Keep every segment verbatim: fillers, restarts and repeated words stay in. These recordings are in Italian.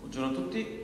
Buongiorno a tutti,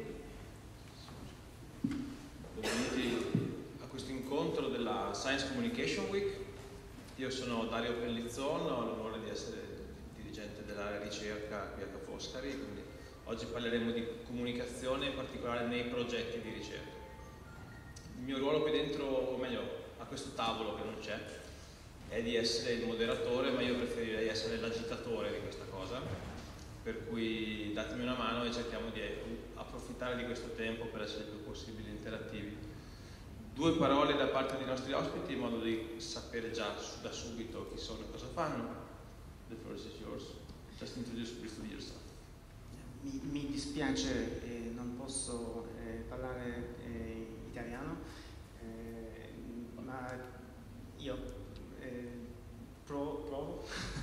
benvenuti a questo incontro della Science Communication Week. Io sono Dario Pellizzon, ho l'onore di essere dirigente dell'area ricerca qui a Ca' Foscari, quindi oggi parleremo di comunicazione, in particolare nei progetti di ricerca. Il mio ruolo qui dentro, o meglio, a questo tavolo che non c'è, è di essere il moderatore, ma io preferirei essere l'agitatore di questa cosa. Per cui datemi una mano e cerchiamo di approfittare di questo tempo per essere il più possibile interattivi. Due parole da parte dei nostri ospiti in modo di sapere già da subito chi sono e cosa fanno. The floor is yours. Just introduce briefly yourself. Mi, mi dispiace, eh, non posso eh, parlare eh, italiano, eh, ma io eh, provo, provo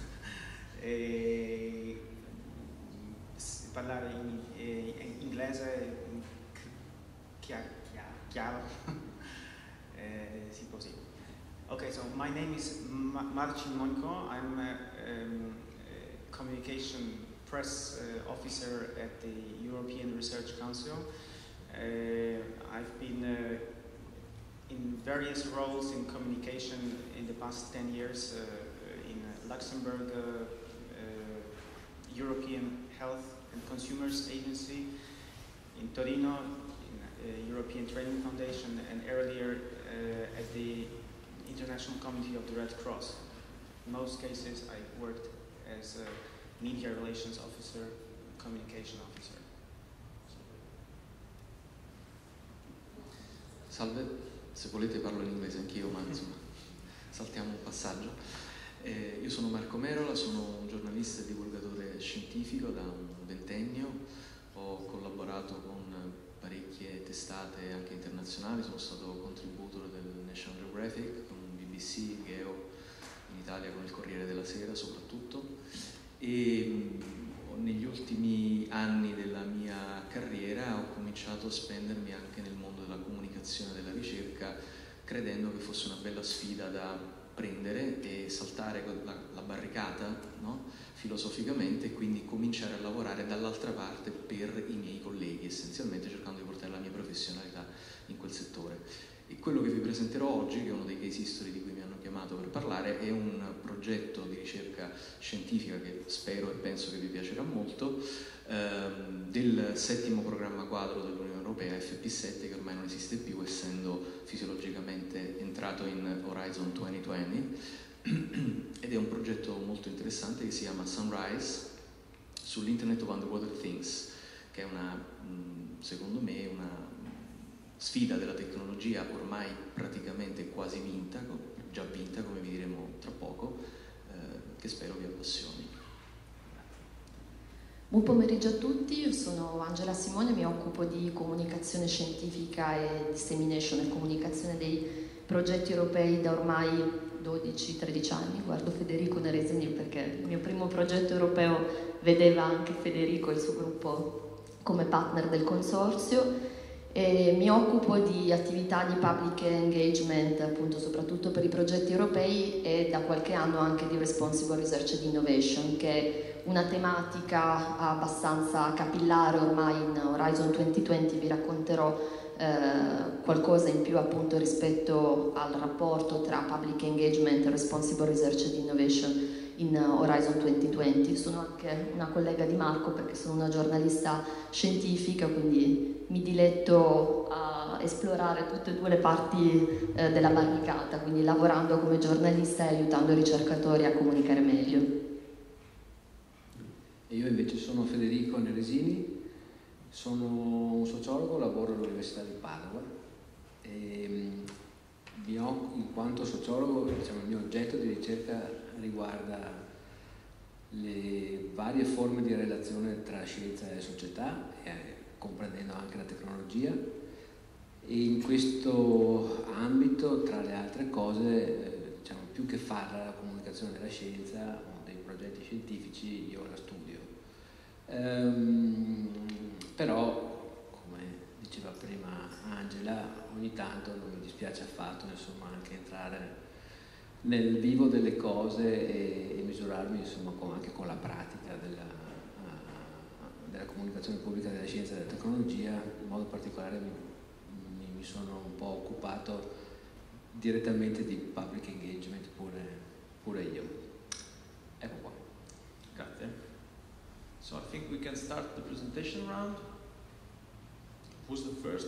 e parlare in, in inglese chiaro, chiaro. eh, sì, così. Okay, so my name is Marcin Mońko. I'm a, um, a communication press uh, officer at the European Research Council. Uh, I've been uh, in various roles in communication in the past ten years uh, in Luxembourg, uh, uh, European Health and Consumers Agency, in Torino, in uh, European Training Foundation, and earlier uh, at the International Committee of the Red Cross. In most cases, I worked as a media relations officer, communication officer. Salve, se volete parlo in inglese anch'io, ma insomma saltiamo un passaggio. Eh, io sono Marco Merola, sono un giornalista e divulgatore scientifico da un ventennio, ho collaborato con parecchie testate anche internazionali, sono stato contributor del National Geographic, con B B C, Geo, in Italia con il Corriere della Sera soprattutto, e mh, negli ultimi anni della mia carriera ho cominciato a spendermi anche nel mondo della comunicazione e della ricerca, credendo che fosse una bella sfida da prendere e saltare la, la barricata, no? Filosoficamente, e quindi cominciare a lavorare dall'altra parte per i miei colleghi, essenzialmente cercando di portare la mia professionalità in quel settore. E quello che vi presenterò oggi, che è uno dei case history di cui mi hanno chiamato per parlare, è un progetto di ricerca scientifica che spero e penso che vi piacerà molto, ehm, del settimo programma quadro dell'Unione Europea, F P sette, che ormai non esiste più, essendo fisiologicamente entrato in Horizon duemilaventi, ed è un progetto molto interessante che si chiama Sunrise sull'Internet of Underwater Things, che è una, secondo me, una sfida della tecnologia ormai praticamente quasi vinta, già vinta come vi diremo tra poco, eh, che spero vi appassioni. Buon pomeriggio a tutti, io sono Angela Simone, mi occupo di comunicazione scientifica e dissemination e comunicazione dei progetti europei da ormai dodici tredici anni. Guardo Federico Neresini perché il mio primo progetto europeo vedeva anche Federico e il suo gruppo come partner del consorzio. E mi occupo di attività di public engagement, appunto soprattutto per i progetti europei, e da qualche anno anche di responsible research and innovation, che è una tematica abbastanza capillare ormai in Horizon duemilaventi. Vi racconterò eh, qualcosa in più appunto rispetto al rapporto tra public engagement e responsible research and innovation in Horizon duemilaventi. Sono anche una collega di Marco perché sono una giornalista scientifica, quindi mi diletto a esplorare tutte e due le parti eh, della barricata, quindi lavorando come giornalista e aiutando i ricercatori a comunicare meglio. E io invece sono Federico Neresini, sono un sociologo, lavoro all'Università di Padova e in quanto sociologo, diciamo, il mio oggetto di ricerca riguarda le varie forme di relazione tra scienza e società, eh, comprendendo anche la tecnologia, e in questo ambito, tra le altre cose, eh, diciamo, più che fare la comunicazione della scienza o dei progetti scientifici, io la studio. Ehm, però, come diceva prima Angela, ogni tanto non mi dispiace affatto, insomma, anche entrare nel vivo delle cose e, e misurarmi, insomma, con, anche con la pratica della, uh, della della comunicazione pubblica della scienza e della tecnologia, in modo particolare mi, mi, mi sono un po' occupato direttamente di public engagement pure, pure io. Ecco qua. Grazie. So I think we can start the presentation round. Who's the first?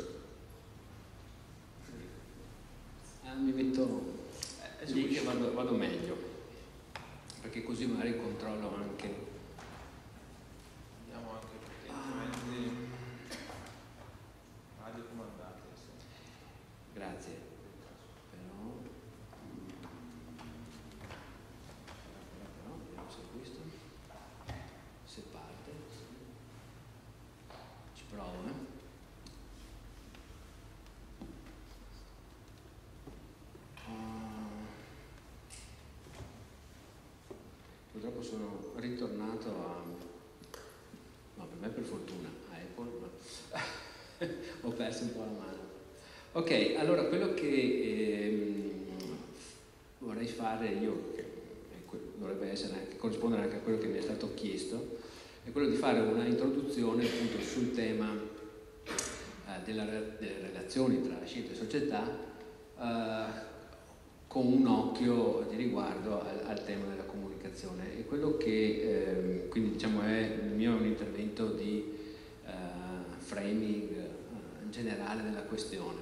Ah, mi metto Eh, lì che vado, vado meglio, perché così magari controllo anche. Abbiamo anche potenti radiocomandati. Grazie. Però, però, vediamo se questo, se parte, ci provo, eh. Purtroppo sono ritornato a, no, per me per fortuna, a Apple, ma ho perso un po' la mano. Ok, allora quello che ehm, vorrei fare io, che dovrebbe essere anche, corrispondere anche a quello che mi è stato chiesto, è quello di fare una introduzione appunto sul tema eh, della, delle relazioni tra scienza e società, eh, con un occhio di riguardo al, al tema della comunicazione. E quello che, eh, quindi diciamo, è il mio è un intervento di eh, framing eh, generale della questione.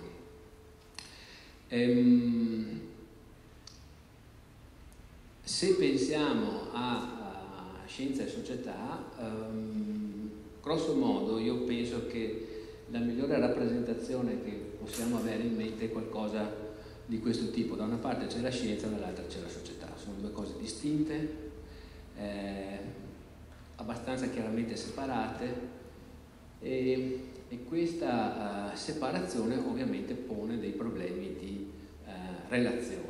Ehm, se pensiamo a, a scienza e società, ehm, grosso modo io penso che la migliore rappresentazione che possiamo avere in mente è qualcosa di questo tipo. Da una parte c'è la scienza, dall'altra c'è la società. Sono due cose distinte, eh, abbastanza chiaramente separate, e, e questa uh, separazione ovviamente pone dei problemi di uh, relazione.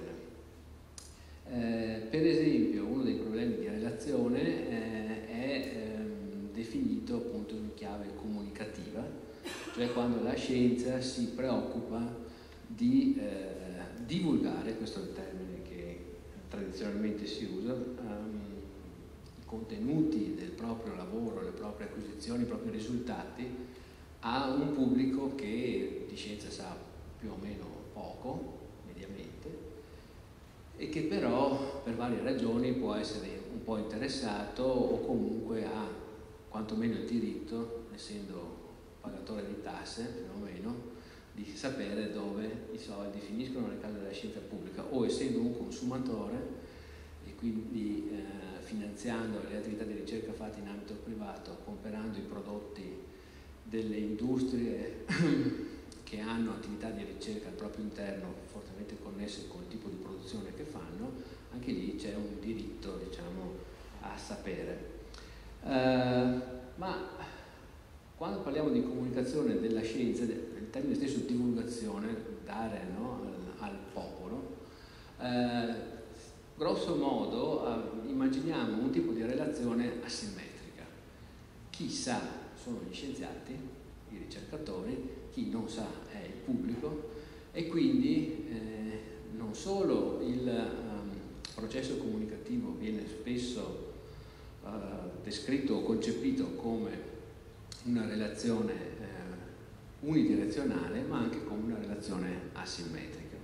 Eh, per esempio, uno dei problemi di relazione eh, è ehm, definito appunto in chiave comunicativa, cioè quando la scienza si preoccupa di eh, divulgare, questo è il termine che tradizionalmente si usa, um, i contenuti del proprio lavoro, le proprie acquisizioni, i propri risultati a un pubblico che di scienza sa più o meno poco, mediamente, e che però per varie ragioni può essere un po' interessato o comunque ha quantomeno il diritto, essendo pagatore di tasse più o meno, di sapere dove i soldi finiscono nelle case della scienza pubblica, o essendo un consumatore e quindi eh, finanziando le attività di ricerca fatte in ambito privato, comprando i prodotti delle industrie che hanno attività di ricerca al proprio interno fortemente connesse col tipo di produzione che fanno, anche lì c'è un diritto, diciamo, a sapere. Uh, ma quando parliamo di comunicazione della scienza, il termine stesso divulgazione, dare, no, al, al popolo, eh, grosso modo eh, immaginiamo un tipo di relazione asimmetrica. Chi sa sono gli scienziati, i ricercatori, chi non sa è il pubblico, e quindi eh, non solo il um, processo comunicativo viene spesso uh, descritto o concepito come una relazione eh, unidirezionale, ma anche come una relazione asimmetrica.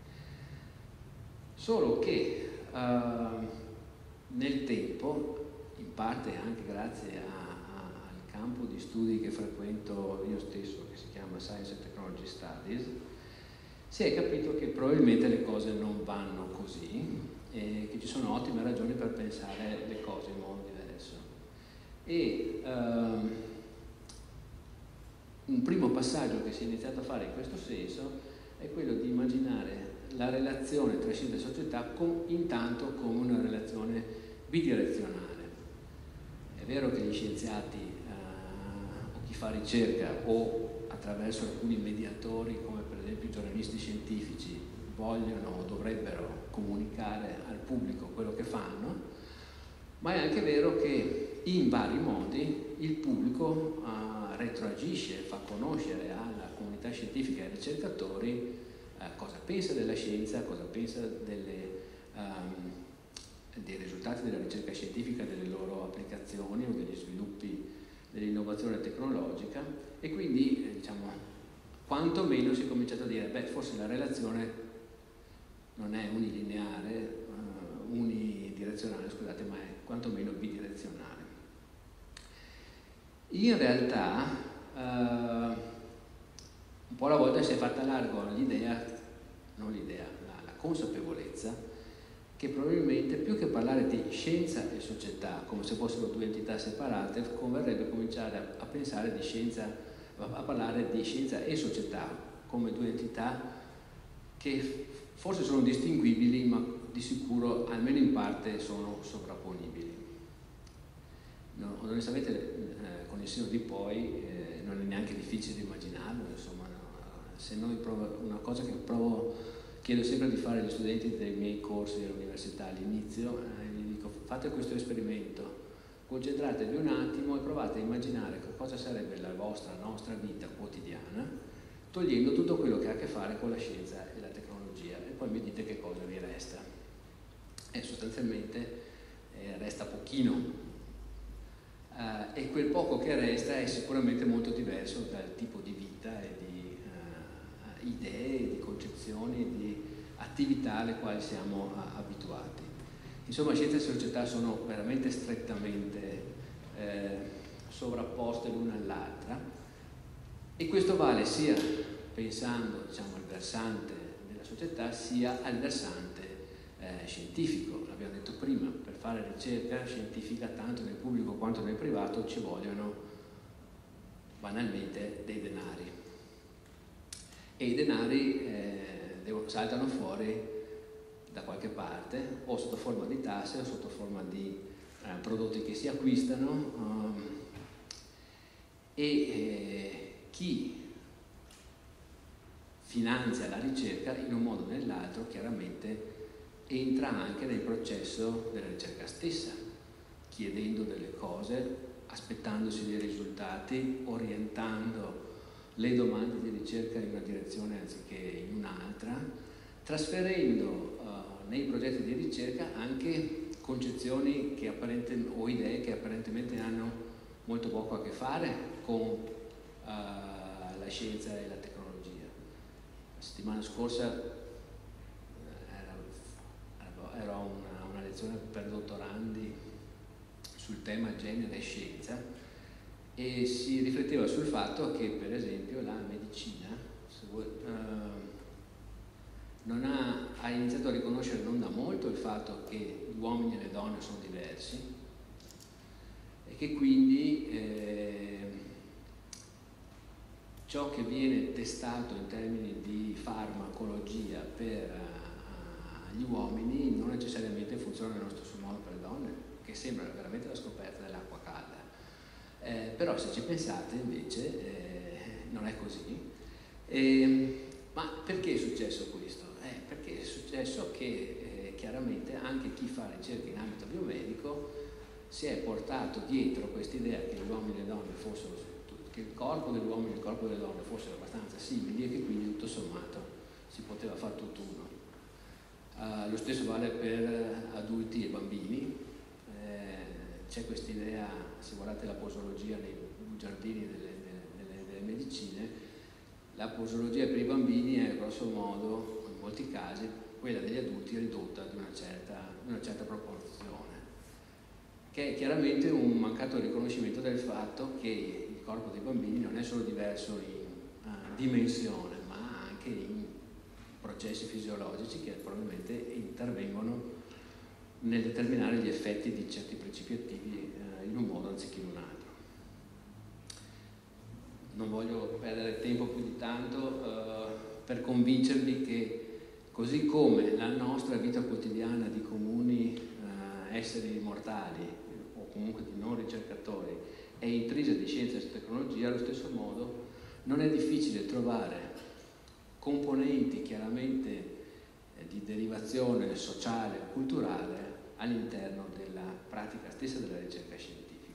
Solo che uh, nel tempo, in parte anche grazie a, a, al campo di studi che frequento io stesso, che si chiama Science and Technology Studies, si è capito che probabilmente le cose non vanno così e che ci sono ottime ragioni per pensare le cose in modo diverso. E uh, un primo passaggio che si è iniziato a fare in questo senso è quello di immaginare la relazione tra scienza e società con, intanto come una relazione bidirezionale. È vero che gli scienziati eh, o chi fa ricerca o attraverso alcuni mediatori come per esempio i giornalisti scientifici vogliono o dovrebbero comunicare al pubblico quello che fanno, ma è anche vero che in vari modi il pubblico eh, retroagisce, fa conoscere alla comunità scientifica e ai ricercatori eh, cosa pensa della scienza, cosa pensa delle, um, dei risultati della ricerca scientifica, delle loro applicazioni o degli sviluppi dell'innovazione tecnologica, e quindi eh, diciamo, quantomeno si è cominciato a dire beh, forse la relazione non è unilineare, uh, unidirezionale, scusate, ma è quantomeno bidirezionale. In realtà uh, un po' alla volta si è fatta largo l'idea, non l'idea, la, la consapevolezza che probabilmente più che parlare di scienza e società come se fossero due entità separate, converrebbe cominciare a, a pensare di scienza, a parlare di scienza e società come due entità che forse sono distinguibili, ma di sicuro almeno in parte sono sovrapponibili. No, onestamente eh, con il senno di poi eh, non è neanche difficile immaginarlo, insomma, no, se noi provo, una cosa che provo chiedo sempre di fare agli studenti dei miei corsi all'università all'inizio, eh, gli dico fate questo esperimento, concentratevi un attimo e provate a immaginare cosa sarebbe la vostra, nostra vita quotidiana, togliendo tutto quello che ha a che fare con la scienza e la tecnologia, e poi mi dite che cosa vi resta. E sostanzialmente eh, resta pochino, eh, e quel poco che resta è sicuramente molto diverso dal tipo di vita e di idee, di concezioni, di attività alle quali siamo abituati. Insomma, scienza e società sono veramente strettamente eh, sovrapposte l'una all'altra, e questo vale sia pensando, diciamo, al versante della società sia al versante eh, scientifico. L'abbiamo detto prima, per fare ricerca scientifica tanto nel pubblico quanto nel privato ci vogliono banalmente dei denari. E i denari eh, devono, saltano fuori da qualche parte, o sotto forma di tasse o sotto forma di eh, prodotti che si acquistano, um, e eh, chi finanzia la ricerca in un modo o nell'altro chiaramente entra anche nel processo della ricerca stessa, chiedendo delle cose, aspettandosi dei risultati, orientando le domande di ricerca in una direzione anziché in un'altra, trasferendo uh, nei progetti di ricerca anche concezioni che o idee che apparentemente hanno molto poco a che fare con uh, la scienza e la tecnologia. La settimana scorsa era, era una, una lezione per dottorandi sul tema genere e scienza, e si rifletteva sul fatto che, per esempio, la medicina se vuoi, uh, non ha, ha iniziato a riconoscere non da molto il fatto che gli uomini e le donne sono diversi, e che quindi eh, ciò che viene testato in termini di farmacologia per uh, gli uomini non necessariamente funziona nello stesso modo per le donne, che sembra veramente la scoperta dell'acqua calda. Eh, però se ci pensate invece eh, non è così. Eh, ma perché è successo questo? Eh, perché è successo che eh, chiaramente anche chi fa ricerca in ambito biomedico si è portato dietro quest'idea che gli uomini e le donne fossero, che il corpo degli uomini e il corpo delle donne fossero abbastanza simili, e che quindi tutto sommato si poteva fare tutt'uno. Uh, lo stesso vale per adulti e bambini. C'è questa idea, se guardate la posologia nei giardini delle, delle, delle medicine, la posologia per i bambini è grosso modo, in molti casi, quella degli adulti ridotta di una certa, di una certa proporzione, che è chiaramente un mancato riconoscimento del fatto che il corpo dei bambini non è solo diverso in uh, dimensione, ma anche in processi fisiologici che probabilmente intervengono nel determinare gli effetti di certi principi attivi eh, in un modo anziché in un altro. Non voglio perdere tempo più di tanto eh, per convincervi che, così come la nostra vita quotidiana di comuni eh, esseri mortali o comunque di non ricercatori è intrisa di scienza e tecnologia, allo stesso modo non è difficile trovare componenti chiaramente eh, di derivazione sociale o culturale all'interno della pratica stessa della ricerca scientifica.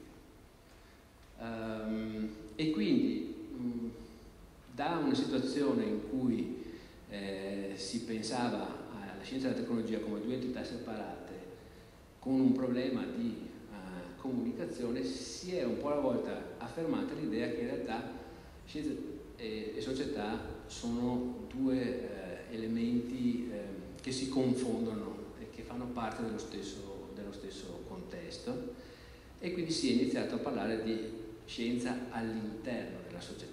Um, e quindi um, da una situazione in cui eh, si pensava alla scienza e alla tecnologia come due entità separate, con un problema di uh, comunicazione si è un po' alla volta affermata l'idea che in realtà scienza e, e società sono due eh, elementi eh, che si confondono e che fanno parte dello stesso, dello stesso contesto, e quindi si è iniziato a parlare di scienza all'interno della società.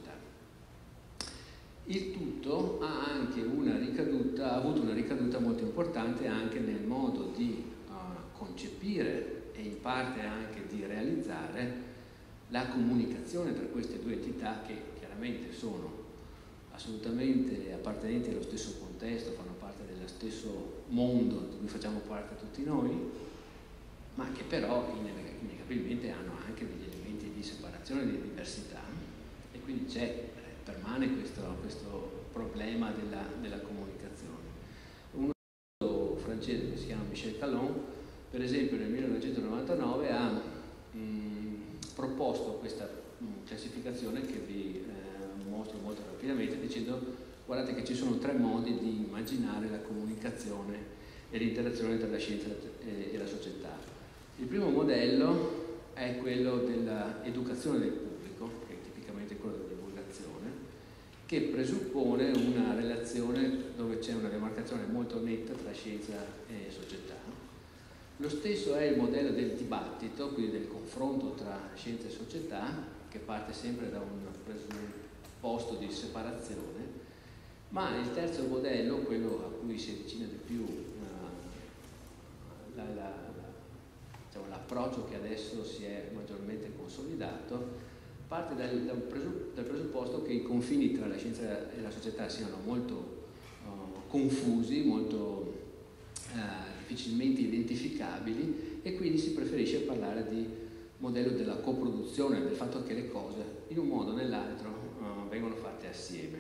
Il tutto ha anche una ricaduta, ha avuto una ricaduta molto importante anche nel modo di uh, concepire e in parte anche di realizzare la comunicazione tra queste due entità, che chiaramente sono assolutamente appartenenti allo stesso contesto, fanno parte dello stesso mondo di cui facciamo parte tutti noi, ma che però innegabilmente hanno anche degli elementi di separazione e di diversità, e quindi c'è permane questo, questo problema della, della comunicazione. Uno francese che si chiama Michel Calon, per esempio nel millenovecentonovantanove ha mh, proposto questa mh, classificazione che vi eh, mostro molto rapidamente, dicendo: guardate che ci sono tre modi di immaginare la comunicazione e l'interazione tra la scienza e, e la società. Il primo modello è quello dell'educazione del pubblico, che è tipicamente quello della che presuppone una relazione dove c'è una demarcazione molto netta tra scienza e società. Lo stesso è il modello del dibattito, quindi del confronto tra scienza e società, che parte sempre da un presupposto di separazione, ma il terzo modello, quello a cui si avvicina di più uh, la, la, la, diciamo, l'approccio che adesso si è maggiormente consolidato, parte dal, dal, presupp- dal presupposto che i confini tra la scienza e la società siano molto uh, confusi, molto uh, difficilmente identificabili, e quindi si preferisce parlare di modello della coproduzione, del fatto che le cose in un modo o nell'altro uh, vengono fatte assieme.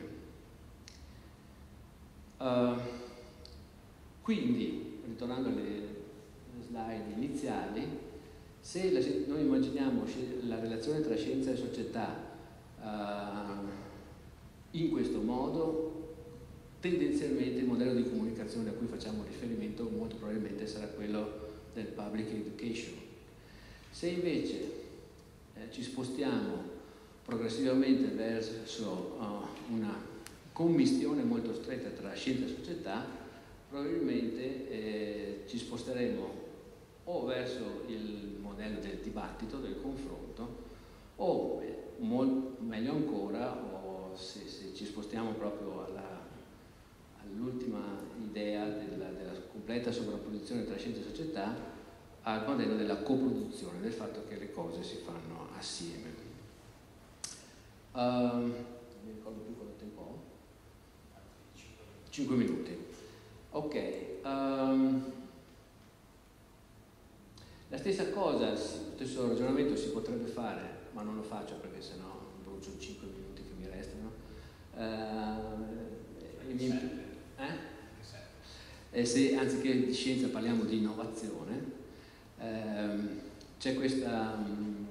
Uh, quindi, ritornando alle slide iniziali, se la, noi immaginiamo la relazione tra scienza e società uh, in questo modo, tendenzialmente il modello di comunicazione a cui facciamo riferimento molto probabilmente sarà quello del public education. Se invece eh, ci spostiamo progressivamente verso uh, una commistione molto stretta tra scienza e società, probabilmente eh, ci sposteremo o verso il modello del dibattito, del confronto, o mol, meglio ancora, o se, se ci spostiamo proprio alla, all'ultima idea della, della completa sovrapposizione tra scienza e società, al modello della coproduzione, del fatto che le cose si fanno assieme. Uh, non mi ricordo più quanto tempo ho. cinque minuti. Ok. Um, La stessa cosa, lo stesso ragionamento si potrebbe fare, ma non lo faccio perché sennò brucio i cinque minuti che mi restano. Uh, e mi, eh? E se anziché di scienza parliamo di innovazione, ehm, c'è questa, mh,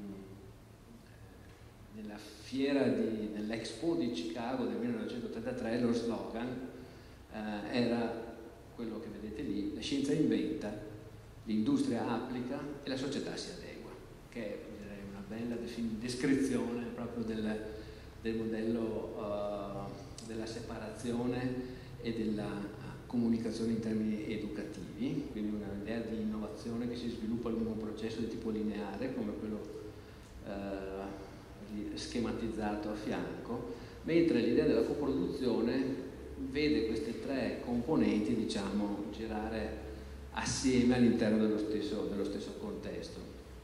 nella fiera di, nell'Expo di Chicago del millenovecentotrentatré, lo slogan eh, era quello che vedete lì: la scienza inventa, l'industria applica e la società si adegua, che è, direi, una bella descrizione proprio del, del modello uh, della separazione e della comunicazione in termini educativi, quindi un'idea di innovazione che si sviluppa lungo un processo di tipo lineare come quello uh, schematizzato a fianco, mentre l'idea della coproduzione vede queste tre componenti, diciamo, girare assieme all'interno dello stesso, dello stesso contesto.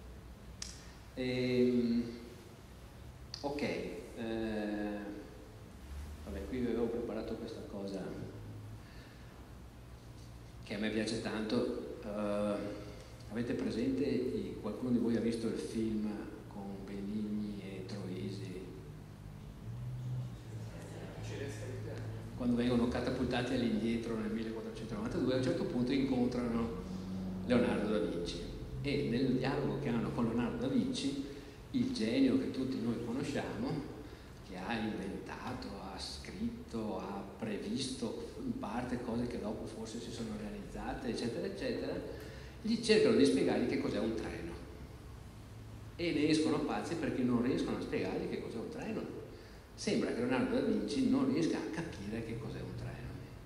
E, ok, eh, vabbè, qui vi avevo preparato questa cosa che a me piace tanto. Uh, avete presente, qualcuno di voi ha visto il film con Benigni e Troisi? Quando vengono catapultati all'indietro nel millequattrocentonovantadue, a un certo punto incontrano Leonardo da Vinci, e nel dialogo che hanno con Leonardo da Vinci, il genio che tutti noi conosciamo, che ha inventato, ha scritto, ha previsto in parte cose che dopo forse si sono realizzate, eccetera, eccetera, gli cercano di spiegargli che cos'è un treno. e ne escono pazzi perché non riescono a spiegargli che cos'è un treno. Sembra che Leonardo da Vinci non riesca a capire che cos'è un treno.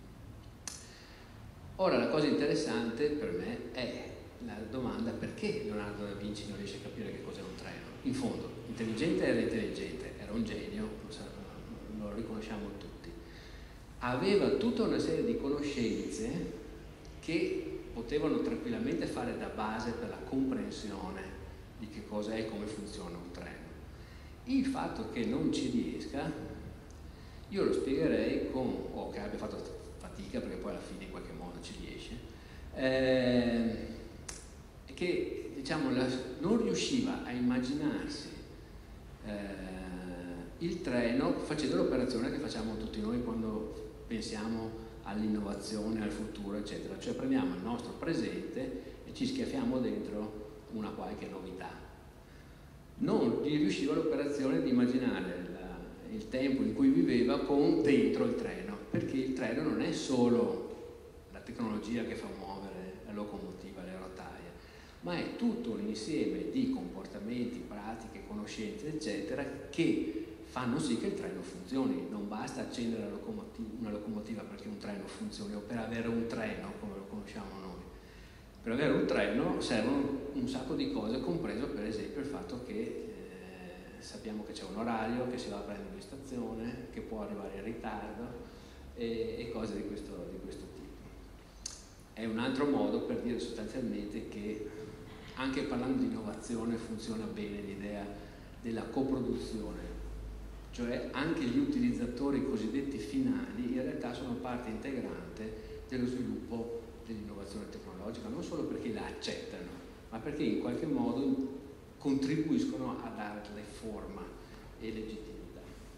Ora la cosa interessante per me è la domanda: perché Leonardo da Vinci non riesce a capire che cos'è un treno? In fondo, intelligente era intelligente, era un genio, lo, lo riconosciamo tutti. Aveva tutta una serie di conoscenze che potevano tranquillamente fare da base per la comprensione di che cosa è e come funziona un treno. Il fatto che non ci riesca, io lo spiegherei con, o che abbia fatto fatica, perché poi alla fine in qualche modo ci riesce, eh, che diciamo la, non riusciva a immaginarsi eh, il treno facendo l'operazione che facciamo tutti noi quando pensiamo all'innovazione, al futuro, eccetera. Cioè prendiamo il nostro presente e ci schiaffiamo dentro una qualche novità. Non gli riusciva l'operazione di immaginare la, il tempo in cui viveva con dentro il treno, perché il treno non è solo la tecnologia che fa muovere la locomotiva, le rotaie, ma è tutto un insieme di comportamenti, pratiche, conoscenze, eccetera, che fanno sì che il treno funzioni. Non basta accendere la locomotiva, una locomotiva perché un treno funzioni, o per avere un treno come lo conosciamo noi. Per avere un treno servono un sacco di cose, compreso per esempio il fatto che eh, sappiamo che c'è un orario, che si va a prendere in stazione, che può arrivare in ritardo e, e cose di questo, di questo tipo. È un altro modo per dire sostanzialmente che anche parlando di innovazione funziona bene l'idea della coproduzione, cioè anche gli utilizzatori cosiddetti finali in realtà sono parte integrante dello sviluppo dell'innovazione tecnologica, non solo perché la accettano, ma perché in qualche modo contribuiscono a darle forma e legittimità.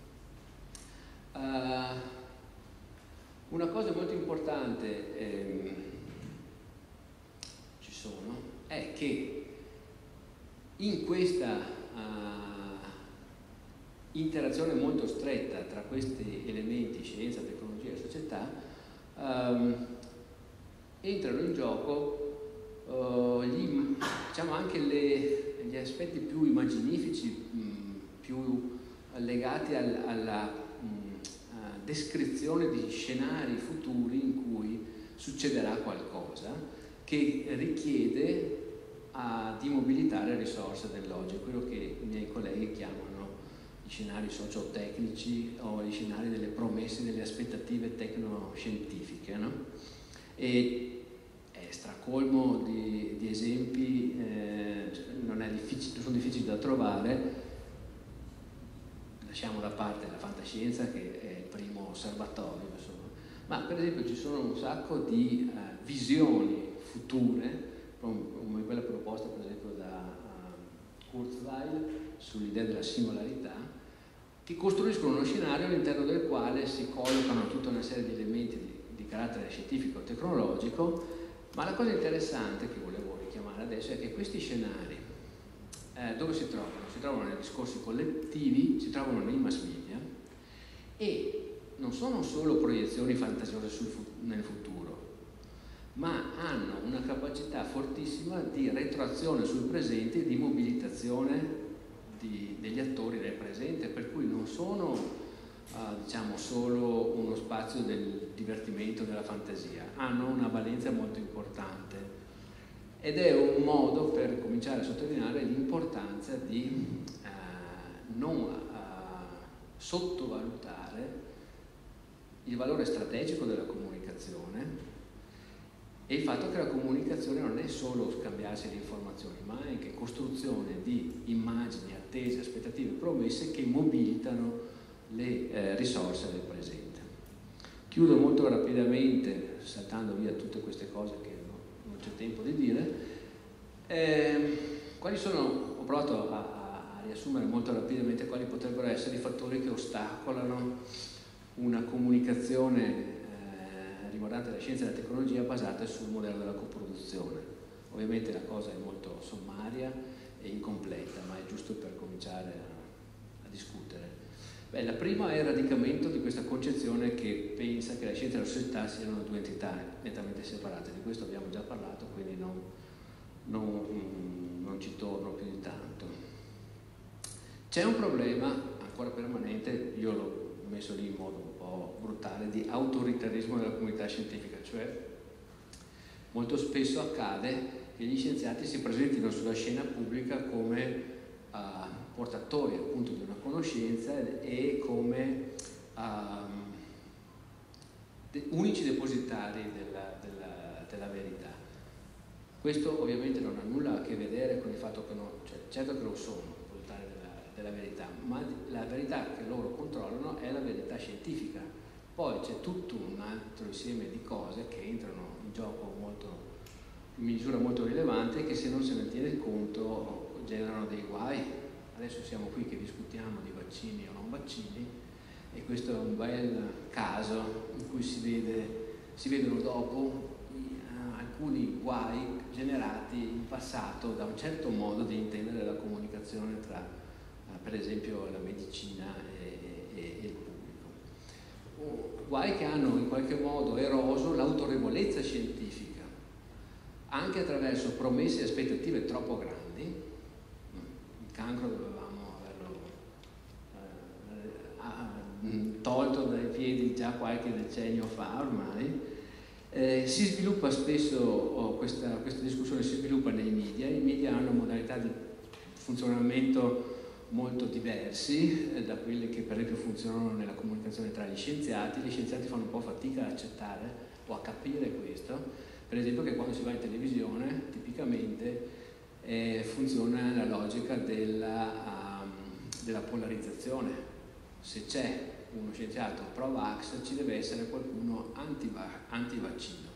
Uh, una cosa molto importante ehm, ci sono è che in questa uh, interazione molto stretta tra questi elementi, scienza, tecnologia e società, um, entrano in gioco uh, gli, diciamo anche le, gli aspetti più immaginifici, mh, più legati al, alla mh, descrizione di scenari futuri in cui succederà qualcosa che richiede uh, di mobilitare risorse dell'oggi, quello che i miei colleghi chiamano gli scenari sociotecnici o gli scenari delle promesse, delle aspettative tecnoscientifiche, no? E è stracolmo di, di esempi, eh, non è difficile, sono difficili da trovare. Lasciamo da parte la fantascienza che è il primo osservatorio, insomma. Ma per esempio ci sono un sacco di uh, visioni future, come quella proposta per esempio da uh, Kurzweil sull'idea della singolarità, che costruiscono uno scenario all'interno del quale si collocano tutta una serie di elementi di, di carattere scientifico e tecnologico, ma la cosa interessante che volevo richiamare adesso è che questi scenari eh, dove si trovano? Si trovano nei discorsi collettivi, si trovano nei mass media e non sono solo proiezioni fantasiose sul, nel futuro, ma hanno una capacità fortissima di retroazione sul presente e di mobilitazione di, degli attori del presente, per cui non sono uh, diciamo solo uno spazio del divertimento, della fantasia, hanno una valenza molto importante ed è un modo per cominciare a sottolineare l'importanza di uh, non uh, sottovalutare il valore strategico della comunicazione e il fatto che la comunicazione non è solo scambiarsi le informazioni, ma è anche costruzione di immagini, attese, aspettative, promesse che mobilitano le eh, risorse del presente. Chiudo molto rapidamente, saltando via tutte queste cose che no, non c'è tempo di dire. Eh, quali sono, ho provato a, a, a riassumere molto rapidamente quali potrebbero essere i fattori che ostacolano una comunicazione riguardante la scienza e la tecnologia basate sul modello della coproduzione. Ovviamente la cosa è molto sommaria e incompleta, ma è giusto per cominciare a, a discutere. Beh, la prima è il radicamento di questa concezione che pensa che la scienza e la società siano due entità nettamente separate. Di questo abbiamo già parlato, quindi non, non, non ci torno più di tanto. C'è un problema ancora permanente, io l'ho messo lì in modo un po' brutale, di autoritarismo della comunità scientifica, cioè molto spesso accade che gli scienziati si presentino sulla scena pubblica come uh, portatori appunto di una conoscenza e come uh, de unici depositari della, della, della verità. Questo ovviamente non ha nulla a che vedere con il fatto che non, cioè, certo che lo sono, depositari della, della verità, ma la verità che loro controllano è la verità scientifica. Poi c'è tutto un altro insieme di cose che entrano in gioco molto in misura molto rilevante, che se non se ne tiene conto generano dei guai. Adesso siamo qui che discutiamo di vaccini o non vaccini, e questo è un bel caso in cui si, vede, si vedono dopo uh, alcuni guai generati in passato da un certo modo di intendere la comunicazione tra uh, per esempio la medicina e, e, e il pubblico. Guai che hanno in qualche modo eroso l'autorevolezza scientifica, anche attraverso promesse e aspettative troppo grandi. Il cancro dovevamo averlo eh, tolto dai piedi già qualche decennio fa ormai. Eh, si sviluppa spesso, oh, questa, questa discussione si sviluppa nei media. I media hanno modalità di funzionamento molto diversi eh, da quelle che per esempio funzionano nella comunicazione tra gli scienziati. Gli scienziati fanno un po' fatica ad accettare o a capire questo. Per esempio che quando si va in televisione tipicamente eh, funziona la logica della, um, della polarizzazione. Se c'è uno scienziato pro-vax ci deve essere qualcuno anti-vaccino,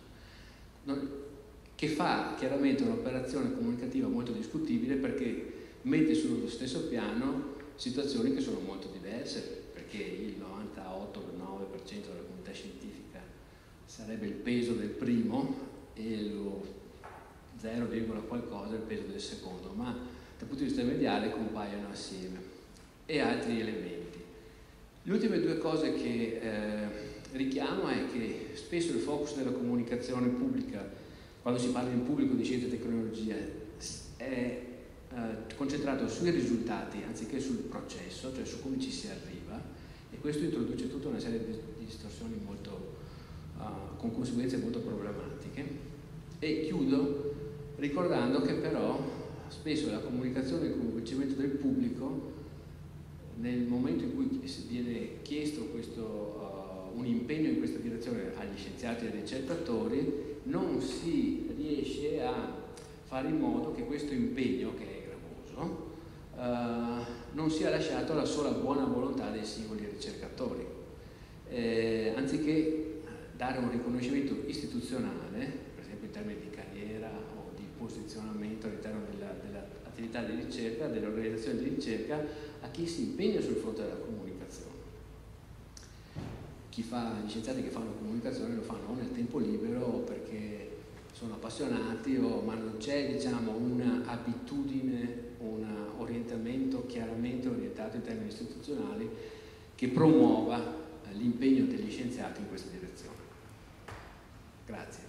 che fa chiaramente un'operazione comunicativa molto discutibile, perché mette sullo stesso piano situazioni che sono molto diverse, perché il novantotto nove per cento della comunità scientifica sarebbe il peso del primo e lo zero, qualcosa il peso del secondo, ma dal punto di vista mediale compaiono assieme, e altri elementi. Le ultime due cose che eh, richiamo è che spesso il focus della comunicazione pubblica, quando si parla in pubblico di scienza e tecnologia, è eh, concentrato sui risultati anziché sul processo, cioè su come ci si arriva, e questo introduce tutta una serie di distorsioni molto, uh, con conseguenze molto problematiche. E chiudo ricordando che però spesso la comunicazione e il coinvolgimento del pubblico, nel momento in cui viene chiesto questo, uh, un impegno in questa direzione agli scienziati e ai ricercatori, non si riesce a fare in modo che questo impegno, che è gravoso, uh, non sia lasciato alla sola buona volontà dei singoli ricercatori, eh, anziché dare un riconoscimento istituzionale, in termini di carriera o di posizionamento all'interno dell'attività della di ricerca, dell'organizzazione di ricerca, a chi si impegna sul fronte della comunicazione. Chi fa, gli scienziati che fanno comunicazione lo fanno o nel tempo libero o perché sono appassionati, o, ma non c'è, diciamo, un'abitudine, un orientamento chiaramente orientato in termini istituzionali che promuova l'impegno degli scienziati in questa direzione. Grazie.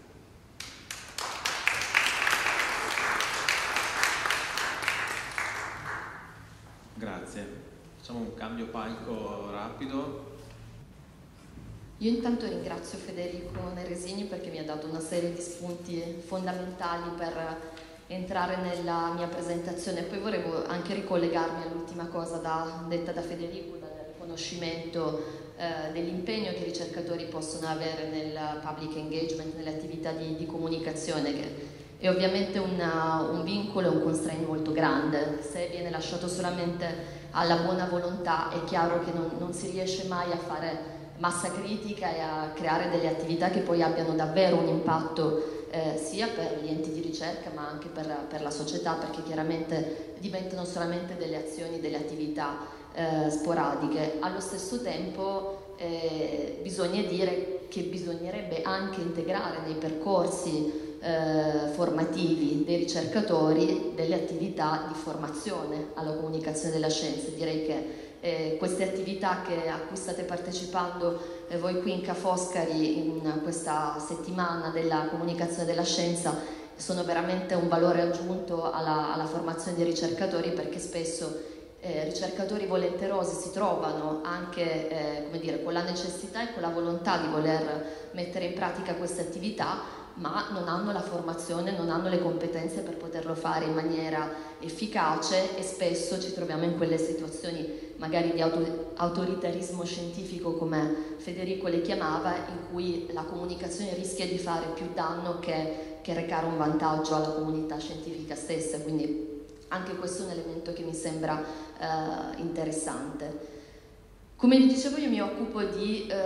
Grazie. Facciamo un cambio palco rapido. Io intanto ringrazio Federico Neresini perché mi ha dato una serie di spunti fondamentali per entrare nella mia presentazione. Poi volevo anche ricollegarmi all'ultima cosa da, detta da Federico, dal riconoscimento eh, dell'impegno che i ricercatori possono avere nel public engagement, nelle attività di, di comunicazione, che è ovviamente una, un vincolo e un constraint molto grande. Se viene lasciato solamente alla buona volontà è chiaro che non, non si riesce mai a fare massa critica e a creare delle attività che poi abbiano davvero un impatto eh, sia per gli enti di ricerca ma anche per, per la società, perché chiaramente diventano solamente delle azioni, delle attività eh, sporadiche. Allo stesso tempo eh, bisogna dire che bisognerebbe anche integrare nei percorsi Eh, formativi dei ricercatori delle attività di formazione alla comunicazione della scienza. Direi che eh, queste attività che, a cui state partecipando eh, voi qui in Ca' Foscari in questa settimana della comunicazione della scienza sono veramente un valore aggiunto alla, alla formazione dei ricercatori, perché spesso eh, ricercatori volenterosi si trovano anche eh, come dire, con la necessità e con la volontà di voler mettere in pratica queste attività, ma non hanno la formazione, non hanno le competenze per poterlo fare in maniera efficace, e spesso ci troviamo in quelle situazioni magari di auto, autoritarismo scientifico, come Federico le chiamava, in cui la comunicazione rischia di fare più danno che, che recare un vantaggio alla comunità scientifica stessa. Quindi anche questo è un elemento che mi sembra eh, interessante. Come vi dicevo, io mi occupo di eh,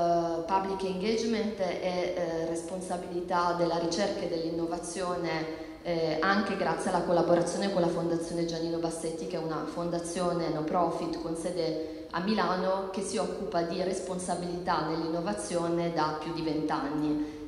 public engagement e eh, responsabilità della ricerca e dell'innovazione, eh, anche grazie alla collaborazione con la Fondazione Giannino Bassetti, che è una fondazione no profit con sede a Milano, che si occupa di responsabilità nell'innovazione da più di vent'anni.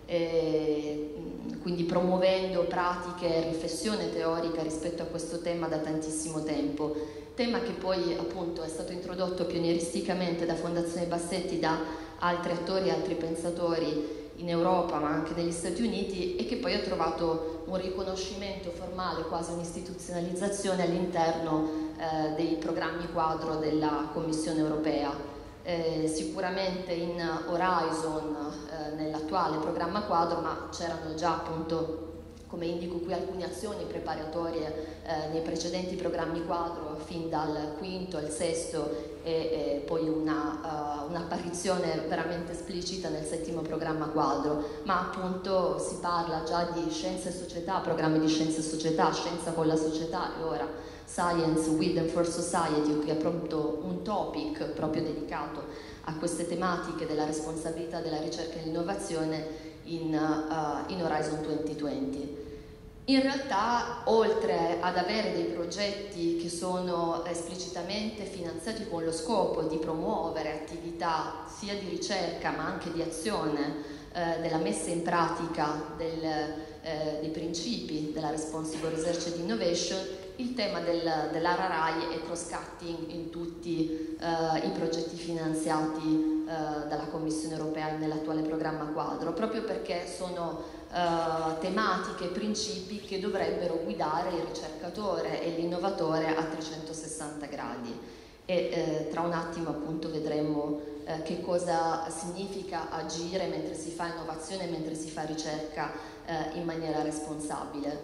Eh, quindi promuovendo pratiche e riflessione teorica rispetto a questo tema da tantissimo tempo. Tema che poi appunto è stato introdotto pionieristicamente da Fondazione Bassetti, da altri attori e altri pensatori in Europa ma anche negli Stati Uniti, e che poi ha trovato un riconoscimento formale, quasi un'istituzionalizzazione all'interno eh, dei programmi quadro della Commissione Europea. Eh, sicuramente in Horizon, eh, nell'attuale programma quadro, ma c'erano già appunto, come indico qui, alcune azioni preparatorie eh, nei precedenti programmi quadro, fin dal quinto al sesto, e, e poi una, uh, un'apparizione veramente esplicita nel settimo programma quadro, ma appunto si parla già di scienza e società, programmi di scienza e società, scienza con la società, e ora Science with and for Society, che è proprio un topic proprio dedicato a queste tematiche della responsabilità della ricerca e dell'innovazione in, uh, in Horizon duemilaventi. In realtà, oltre ad avere dei progetti che sono esplicitamente finanziati con lo scopo di promuovere attività sia di ricerca ma anche di azione eh, della messa in pratica del, eh, dei principi della Responsible Research and Innovation, il tema del, dell'A R A I è cross-cutting in tutti eh, i progetti finanziati eh, dalla Commissione Europea nell'attuale programma quadro, proprio perché sono Uh, tematiche e principi che dovrebbero guidare il ricercatore e l'innovatore a trecentosessanta gradi, e eh, tra un attimo appunto vedremo eh, che cosa significa agire mentre si fa innovazione, mentre si fa ricerca eh, in maniera responsabile.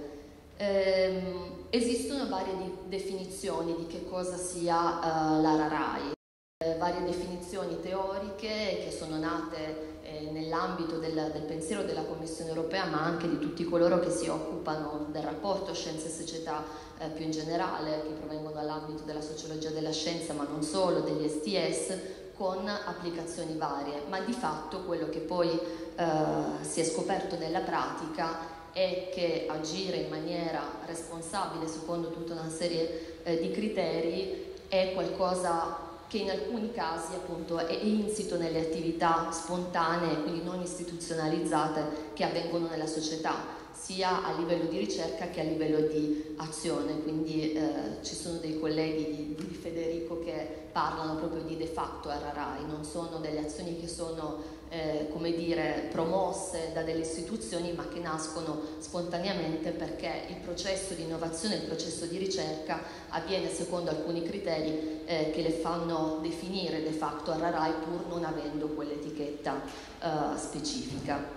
Ehm, esistono varie di definizioni di che cosa sia uh, l'A R A I. Eh, varie definizioni teoriche che sono nate eh, nell'ambito del, del pensiero della Commissione Europea, ma anche di tutti coloro che si occupano del rapporto scienza e società eh, più in generale, che provengono dall'ambito della sociologia della scienza, ma non solo, degli S T S, con applicazioni varie. Ma di fatto quello che poi eh, si è scoperto nella pratica è che agire in maniera responsabile secondo tutta una serie eh, di criteri è qualcosa che in alcuni casi appunto è insito nelle attività spontanee, quindi non istituzionalizzate, che avvengono nella società, sia a livello di ricerca che a livello di azione. Quindi eh, ci sono dei colleghi di, di Federico che parlano proprio di de facto R R I, non sono delle azioni che sono eh, come dire promosse da delle istituzioni, ma che nascono spontaneamente perché il processo di innovazione, il processo di ricerca avviene secondo alcuni criteri eh, che le fanno definire de facto R R I, pur non avendo quell'etichetta eh, specifica.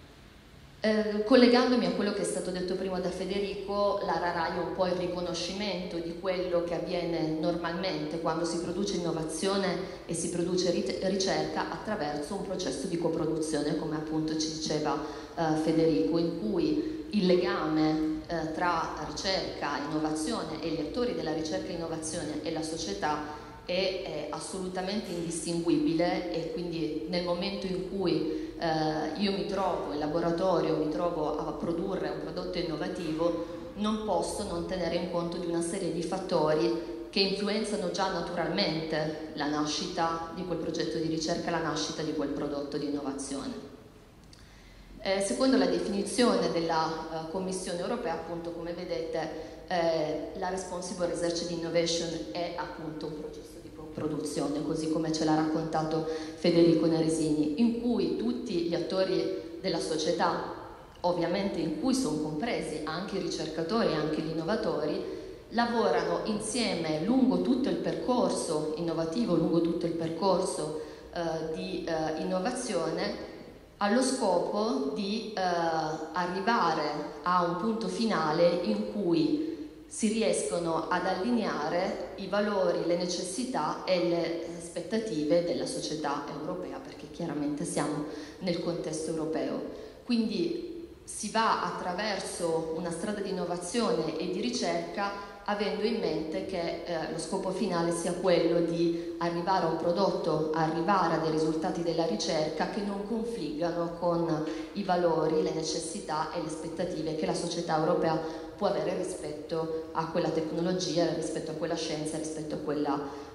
Eh, collegandomi a quello che è stato detto prima da Federico, l'A R R I è un po' il riconoscimento di quello che avviene normalmente quando si produce innovazione e si produce ricerca attraverso un processo di coproduzione, come appunto ci diceva eh, Federico, in cui il legame eh, tra ricerca, innovazione e gli attori della ricerca e innovazione e la società è, è assolutamente indistinguibile, e quindi nel momento in cui eh, io mi trovo in laboratorio, mi trovo a produrre un prodotto innovativo, non posso non tenere in conto di una serie di fattori che influenzano già naturalmente la nascita di quel progetto di ricerca, la nascita di quel prodotto di innovazione. Eh, secondo la definizione della uh, Commissione Europea, appunto, come vedete, eh, la Responsible Research and Innovation è appunto un processo di produzione, così come ce l'ha raccontato Federico Neresini, in cui tutti gli attori della società, ovviamente in cui sono compresi anche i ricercatori e anche gli innovatori, lavorano insieme lungo tutto il percorso innovativo, lungo tutto il percorso eh, di eh, innovazione, allo scopo di eh, arrivare a un punto finale in cui si riescono ad allineare i valori, le necessità e le aspettative della società europea, perché chiaramente siamo nel contesto europeo. Quindi si va attraverso una strada di innovazione e di ricerca avendo in mente che eh, lo scopo finale sia quello di arrivare a un prodotto, arrivare a dei risultati della ricerca che non confliggano con i valori, le necessità e le aspettative che la società europea può avere rispetto a quella tecnologia, rispetto a quella scienza, rispetto a quella,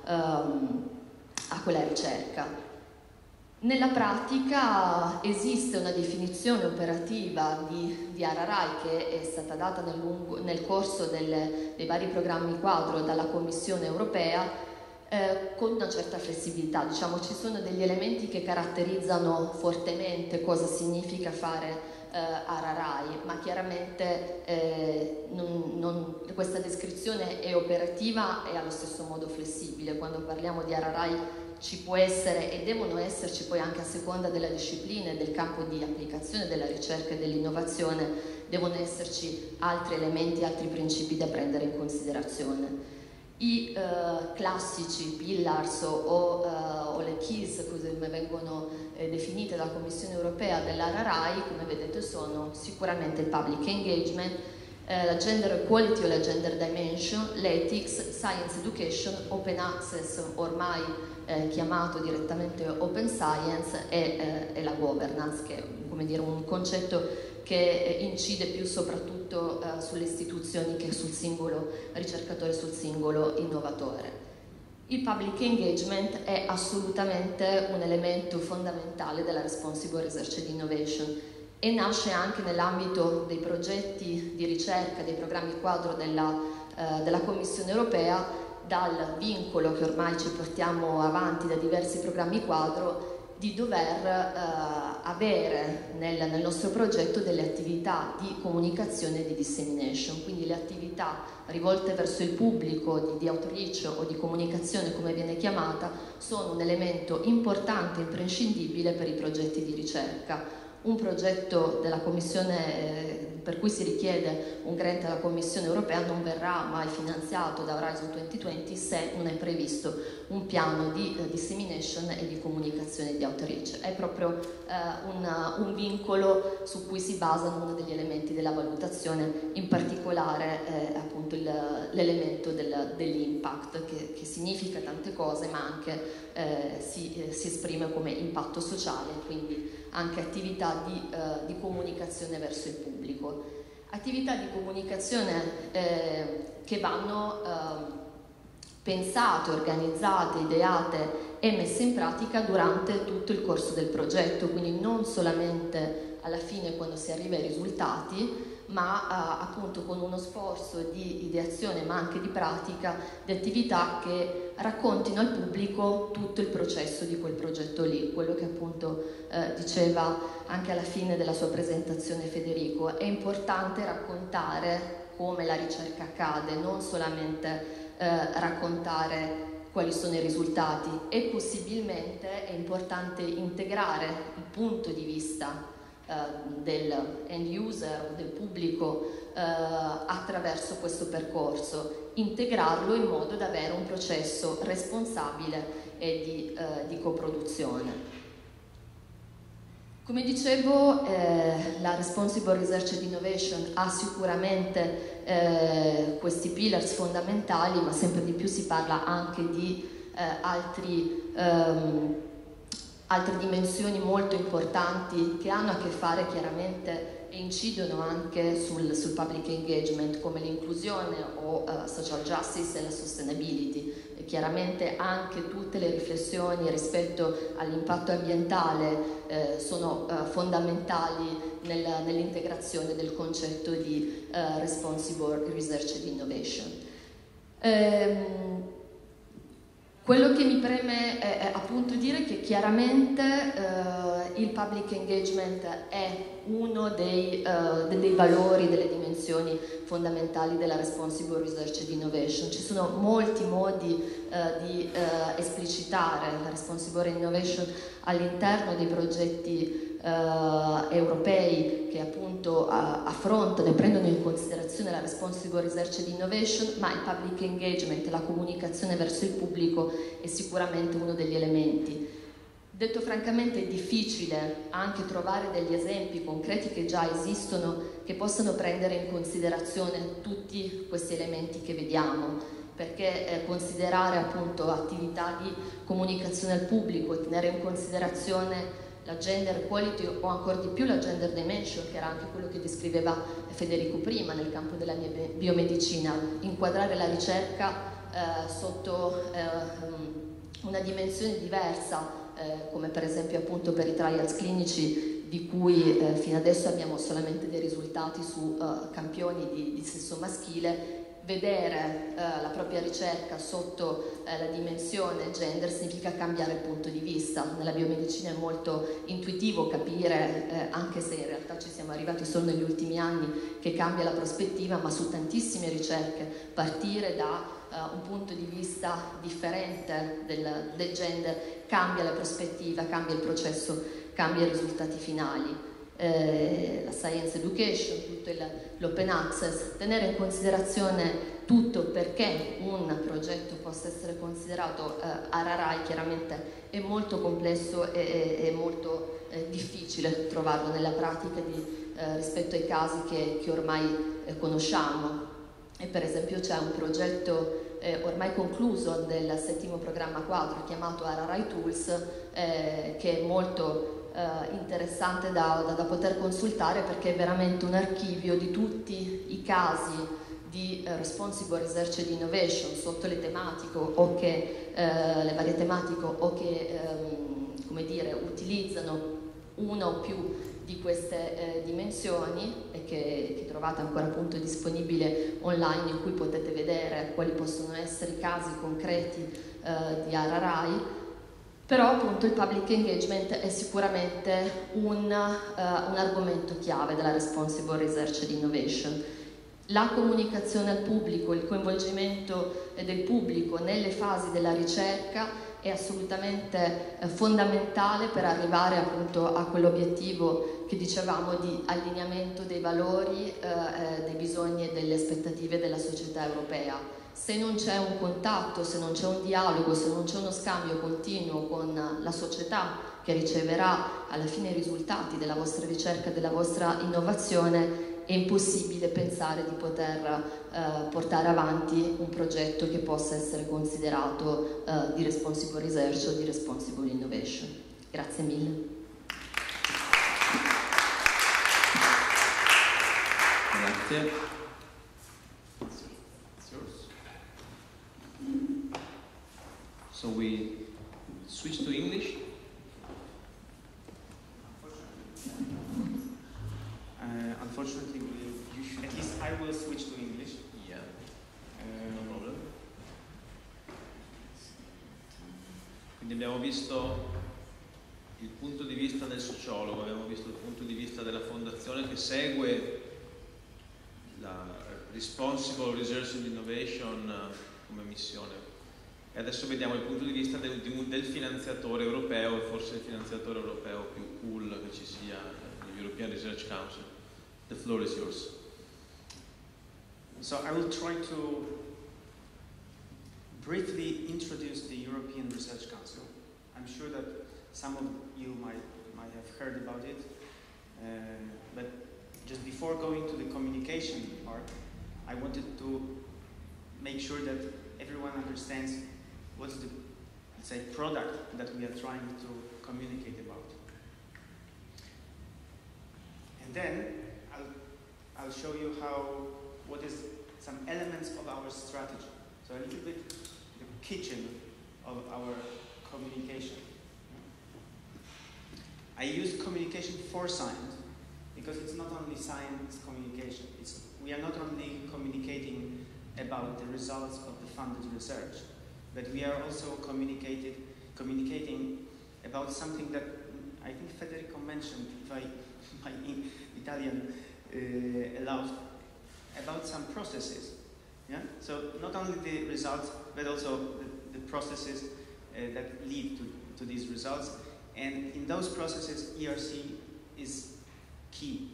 um, a quella ricerca. Nella pratica esiste una definizione operativa di, di R R I che è stata data nel, lungo, nel corso delle, dei vari programmi quadro dalla Commissione europea eh, con una certa flessibilità. Diciamo, ci sono degli elementi che caratterizzano fortemente cosa significa fare eh, R R I, ma chiaramente eh, non, non, questa descrizione è operativa e allo stesso modo flessibile. Quando parliamo di R R I ci può essere e devono esserci poi anche a seconda della disciplina e del campo di applicazione della ricerca e dell'innovazione, devono esserci altri elementi, altri principi da prendere in considerazione. I eh, classici pillars o, o, uh, o le keys, così come vengono eh, definite dalla Commissione europea dell'R R I, come vedete sono sicuramente il public engagement, eh, la gender equality o la gender dimension, l'ethics, science education, open access ormai Eh, chiamato direttamente Open Science e, eh, e la governance, che è come dire, un concetto che eh, incide più soprattutto eh, sulle istituzioni che sul singolo ricercatore, sul singolo innovatore. Il public engagement è assolutamente un elemento fondamentale della Responsible Research and Innovation e nasce anche nell'ambito dei progetti di ricerca, dei programmi quadro della, eh, della Commissione europea, dal vincolo che ormai ci portiamo avanti da diversi programmi quadro di dover eh, avere nel, nel nostro progetto delle attività di comunicazione e di dissemination, quindi le attività rivolte verso il pubblico di, di outreach o di comunicazione, come viene chiamata, sono un elemento importante e imprescindibile per i progetti di ricerca. Un progetto della Commissione eh, per cui si richiede un grant alla Commissione europea non verrà mai finanziato da Horizon duemilaventi se non è previsto un piano di eh, dissemination e di comunicazione di outreach. È proprio eh, un, un vincolo su cui si basa uno degli elementi della valutazione, in particolare eh, appunto l'elemento del, dell'impact, che, che significa tante cose ma anche eh, si, eh, si esprime come impatto sociale, quindi anche attività di, eh, di comunicazione verso il pubblico. Attività di comunicazione eh, che vanno eh, pensate, organizzate, ideate e messe in pratica durante tutto il corso del progetto, quindi non solamente alla fine quando si arriva ai risultati, ma eh, appunto con uno sforzo di ideazione ma anche di pratica di attività che raccontino al pubblico tutto il processo di quel progetto lì, quello che appunto eh, diceva anche alla fine della sua presentazione Federico. È importante raccontare come la ricerca accade, non solamente eh, raccontare quali sono i risultati, e possibilmente è importante integrare il punto di vista del end user, del pubblico eh, attraverso questo percorso, integrarlo in modo da avere un processo responsabile e di, eh, di coproduzione. Come dicevo, eh, la Responsible Research and Innovation ha sicuramente eh, questi pillars fondamentali, ma sempre di più si parla anche di eh, altri ehm, altre dimensioni molto importanti che hanno a che fare chiaramente e incidono anche sul, sul public engagement, come l'inclusione o uh, social justice e la sustainability. E chiaramente anche tutte le riflessioni rispetto all'impatto ambientale eh, sono uh, fondamentali nel, nell'integrazione del concetto di uh, responsible research and innovation. Ehm, Quello che mi preme è, è appunto dire che chiaramente eh, il public engagement è uno dei, uh, dei valori, delle dimensioni fondamentali della responsible research ed innovation. Ci sono molti modi uh, di uh, esplicitare la responsible innovation all'interno dei progetti uh, europei che appunto uh, affrontano e prendono in considerazione la responsible research ed innovation, ma il public engagement, la comunicazione verso il pubblico è sicuramente uno degli elementi. Detto francamente è difficile anche trovare degli esempi concreti che già esistono che possano prendere in considerazione tutti questi elementi che vediamo, perché eh, considerare appunto attività di comunicazione al pubblico e tenere in considerazione la gender equality o ancora di più la gender dimension, che era anche quello che descriveva Federico prima nel campo della biomedicina, inquadrare la ricerca eh, sotto eh, una dimensione diversa, Eh, come per esempio appunto per i trials clinici di cui eh, fino adesso abbiamo solamente dei risultati su eh, campioni di, di sesso maschile. Vedere eh, la propria ricerca sotto eh, la dimensione gender significa cambiare il punto di vista. Nella biomedicina è molto intuitivo capire, eh, anche se in realtà ci siamo arrivati solo negli ultimi anni, che cambia la prospettiva, ma su tantissime ricerche partire da Uh, un punto di vista differente del, del gender cambia la prospettiva, cambia il processo, cambia i risultati finali. Eh, la science education, tutto l'open access, tenere in considerazione tutto perché un progetto possa essere considerato eh, A R A R I chiaramente è molto complesso e è molto eh, difficile trovarlo nella pratica di, eh, rispetto ai casi che, che ormai eh, conosciamo. E per esempio c'è un progetto eh, ormai concluso del settimo programma quadro chiamato A R A R I Tools eh, che è molto eh, interessante da, da, da poter consultare, perché è veramente un archivio di tutti i casi di eh, responsible research ed innovation sotto le tematiche o che eh, le varie tematiche o che ehm, come dire, utilizzano una o più di queste eh, dimensioni e che, che trovate ancora appunto disponibile online, in cui potete vedere quali possono essere i casi concreti eh, di A R A R I. Però appunto il public engagement è sicuramente un, uh, un argomento chiave della responsible research ed innovation. La comunicazione al pubblico, il coinvolgimento del pubblico nelle fasi della ricerca è assolutamente eh, fondamentale per arrivare appunto a quell'obiettivo che dicevamo di allineamento dei valori, eh, dei bisogni e delle aspettative della società europea. Se non c'è un contatto, se non c'è un dialogo, se non c'è uno scambio continuo con la società che riceverà alla fine i risultati della vostra ricerca, della vostra innovazione, è impossibile pensare di poter eh, portare avanti un progetto che possa essere considerato eh, di responsible research o di responsible innovation. Grazie mille. Grazie. So we switch to English. Uh, unfortunately, we, you should, at least I will switch to English. Yeah, Uh, no problem. Quindi abbiamo visto il punto di vista del sociologo, abbiamo visto il punto di vista della fondazione che segue la Responsible Research and Innovation come missione, e adesso vediamo il punto di vista del, del finanziatore europeo, e forse il finanziatore europeo più cool che ci sia, European Research Council. The floor is yours. So I will try to briefly introduce the European Research Council. I'm sure that some of you might, might have heard about it, uh, but just before going to the communication part, I wanted to make sure that everyone understands what's the, let's say, product that we are trying to communicate about. And then I'll, I'll show you how, what is some elements of our strategy. So a little bit the kitchen of our communication. I use communication for science because it's not only science communication. It's, we are not only communicating about the results of the funded research, but we are also communicated, communicating about something that I think Federico mentioned, if I, my Italian uh, allows, about some processes. Yeah? So not only the results, but also the, the processes uh, that lead to, to these results. And in those processes, E R C is key.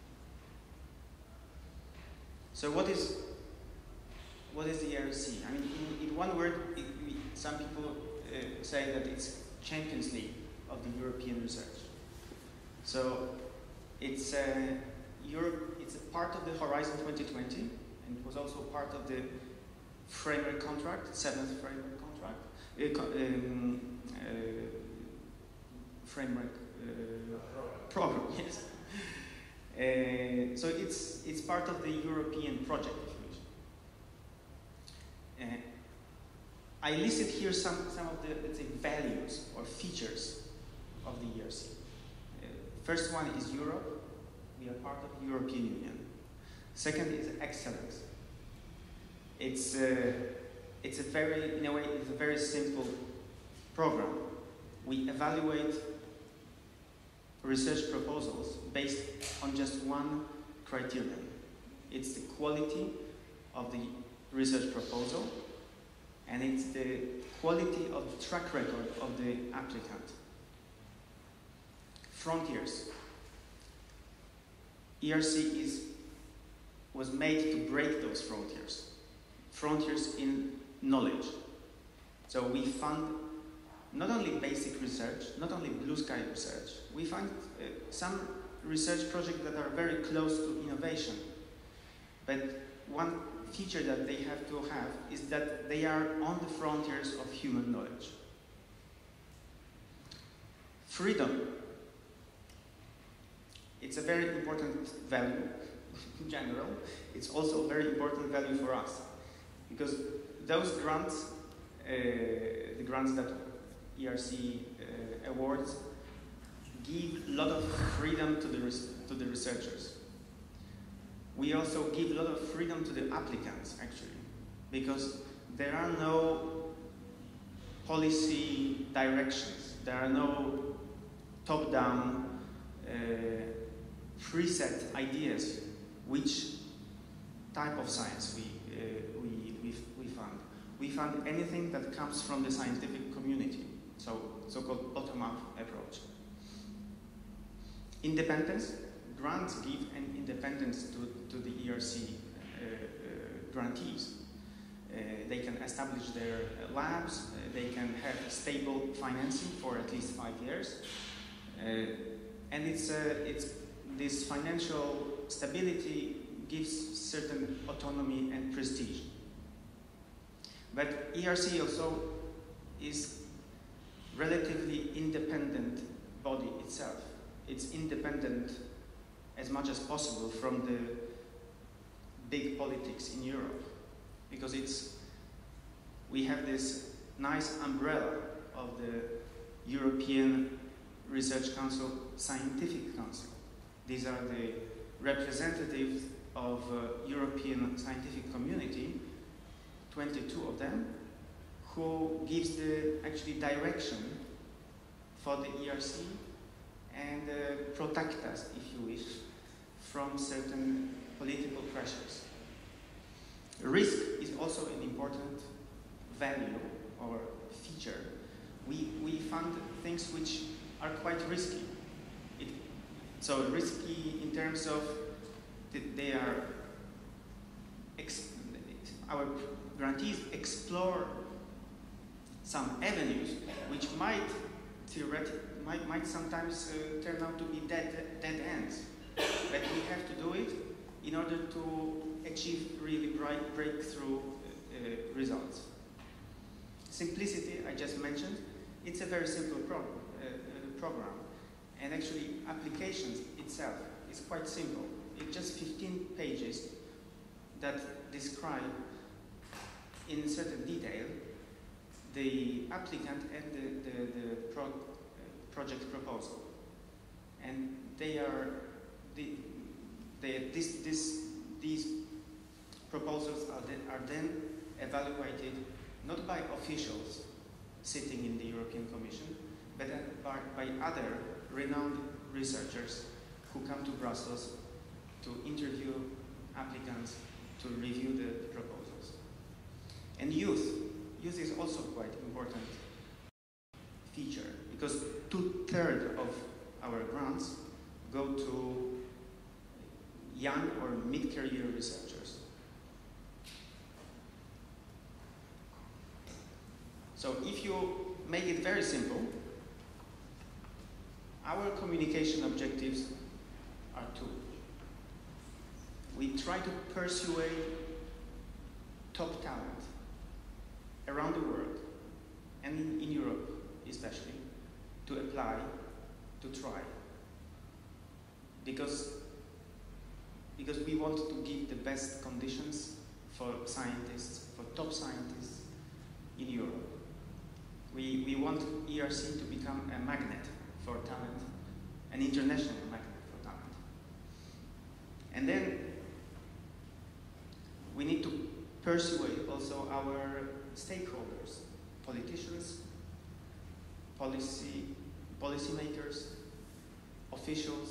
So what is what is the E R C? I mean, in, in one word, it, we, some people uh, say that it's Champions League of the European research. So it's uh, Europe. It's a part of the Horizon twenty twenty, and it was also part of the framework contract, seventh framework contract, uh, um, uh, framework uh, program. Yes. Uh, so it's it's part of the European project, if you wish. Uh, I listed here some some of the, let's say, values or features of the E R C. Uh, first one is Europe. We are part of the European Union. Second is excellence. It's uh, it's a very, in a way, it's a very simple program. We evaluate research proposals based on just one criterion. It's the quality of the research proposal, and it's the quality of the track record of the applicant. Frontiers. E R C is, was made to break those frontiers. Frontiers in knowledge. So we fund not only basic research, not only blue sky research, we find uh, some research projects that are very close to innovation. But one feature that they have to have is that they are on the frontiers of human knowledge. Freedom. It's a very important value in general. It's also a very important value for us, because those grants, uh, the grants that E R C uh, awards, give a lot of freedom to the, to the researchers. We also give a lot of freedom to the applicants, actually, because there are no policy directions, there are no top-down uh, preset ideas which type of science we, uh, we, we, we fund. We fund anything that comes from the scientific community. So, so-called bottom-up approach. Independence. Grants give an independence to, to the E R C uh, uh, grantees. Uh, they can establish their uh, labs, uh, they can have stable financing for at least five years. Uh, and it's, uh, it's, this financial stability gives certain autonomy and prestige. But E R C also is relatively independent body itself. It's independent as much as possible from the big politics in Europe, because it's, we have this nice umbrella of the European Research Council, Scientific Council. These are the representatives of uh, European scientific community, twenty-two of them, who gives the actually direction for the E R C and uh, protect us, if you wish, from certain political pressures. Risk is also an important value or feature. We, we fund things which are quite risky. It, so risky in terms of that they are, ex our grantees explore some avenues which might theoretically, might, might sometimes uh, turn out to be dead, dead ends. But we have to do it in order to achieve really bright breakthrough uh, results. Simplicity, I just mentioned, it's a very simple pro uh, uh, program. And actually, applications itself is quite simple. It's just fifteen pages that describe in certain detail the applicant and the, the, the pro, uh, project proposal. And they are, the, they, this, this, these proposals are then, are then evaluated not by officials sitting in the European Commission, but by, by other renowned researchers who come to Brussels to interview applicants, to review the, the proposals. And youth. Youth is also quite important feature, because two-thirds of our grants go to young or mid-career researchers. So if you make it very simple, our communication objectives are two. We try to persuade top talent around the world, and in, in Europe especially, to apply, to try. Because, because we want to give the best conditions for scientists, for top scientists in Europe. We, we want E R C to become a magnet for talent, an international magnet for talent. And then we need to persuade also our stakeholders, politicians, policy, policymakers, officials,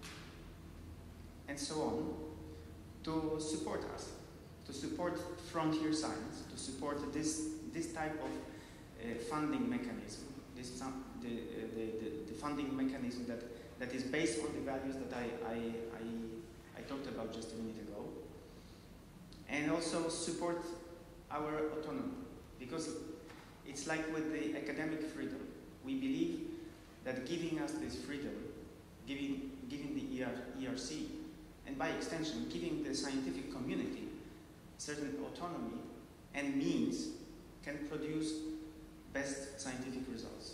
and so on, to support us, to support frontier science, to support this, this type of uh, funding mechanism, this, the, the, the, the funding mechanism that, that is based on the values that I, I, I, I talked about just a minute ago, and also support our autonomy, because it's like with the academic freedom. We believe that giving us this freedom, giving, giving the E R C, and by extension, giving the scientific community certain autonomy and means, can produce best scientific results.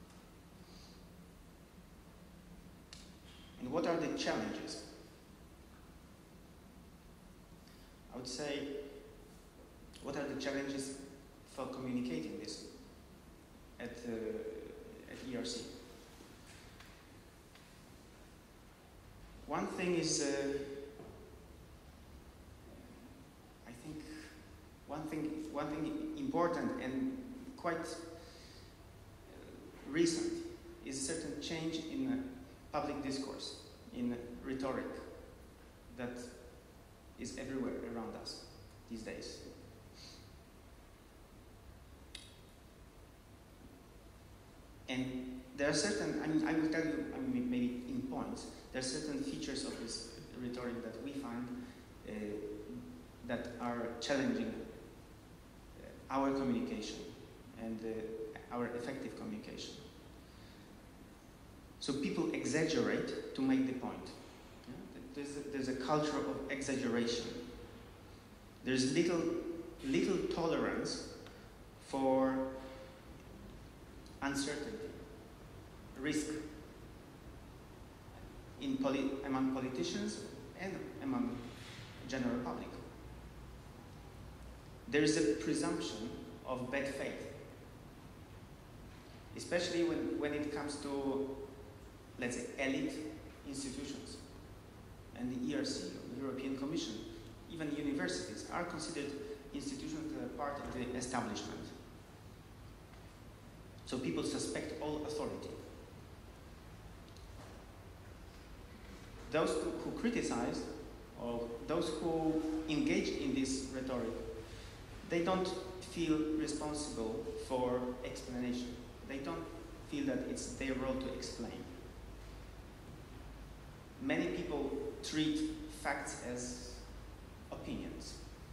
And what are the challenges? I would say, what are the challenges for communicating this at, uh, at E R C? One thing is, uh, I think, one thing, one thing important and quite uh, recent is a certain change in uh, public discourse, in rhetoric that is everywhere around us these days. And there are certain, I mean, I will tell you, I mean, maybe in points, there are certain features of this rhetoric that we find uh, that are challenging uh, our communication and uh, our effective communication. So people exaggerate to make the point. Yeah? There's, a, there's a culture of exaggeration. There's little, little tolerance for uncertainty, risk in poli among politicians and among general public. There is a presumption of bad faith, especially when, when it comes to, let's say, elite institutions. And the E R C, the European Commission, even universities are considered institutions that are part of the establishment. So people suspect all authority. Those who criticize, or those who engage in this rhetoric, they don't feel responsible for explanation. They don't feel that it's their role to explain. Many people treat facts as opinions.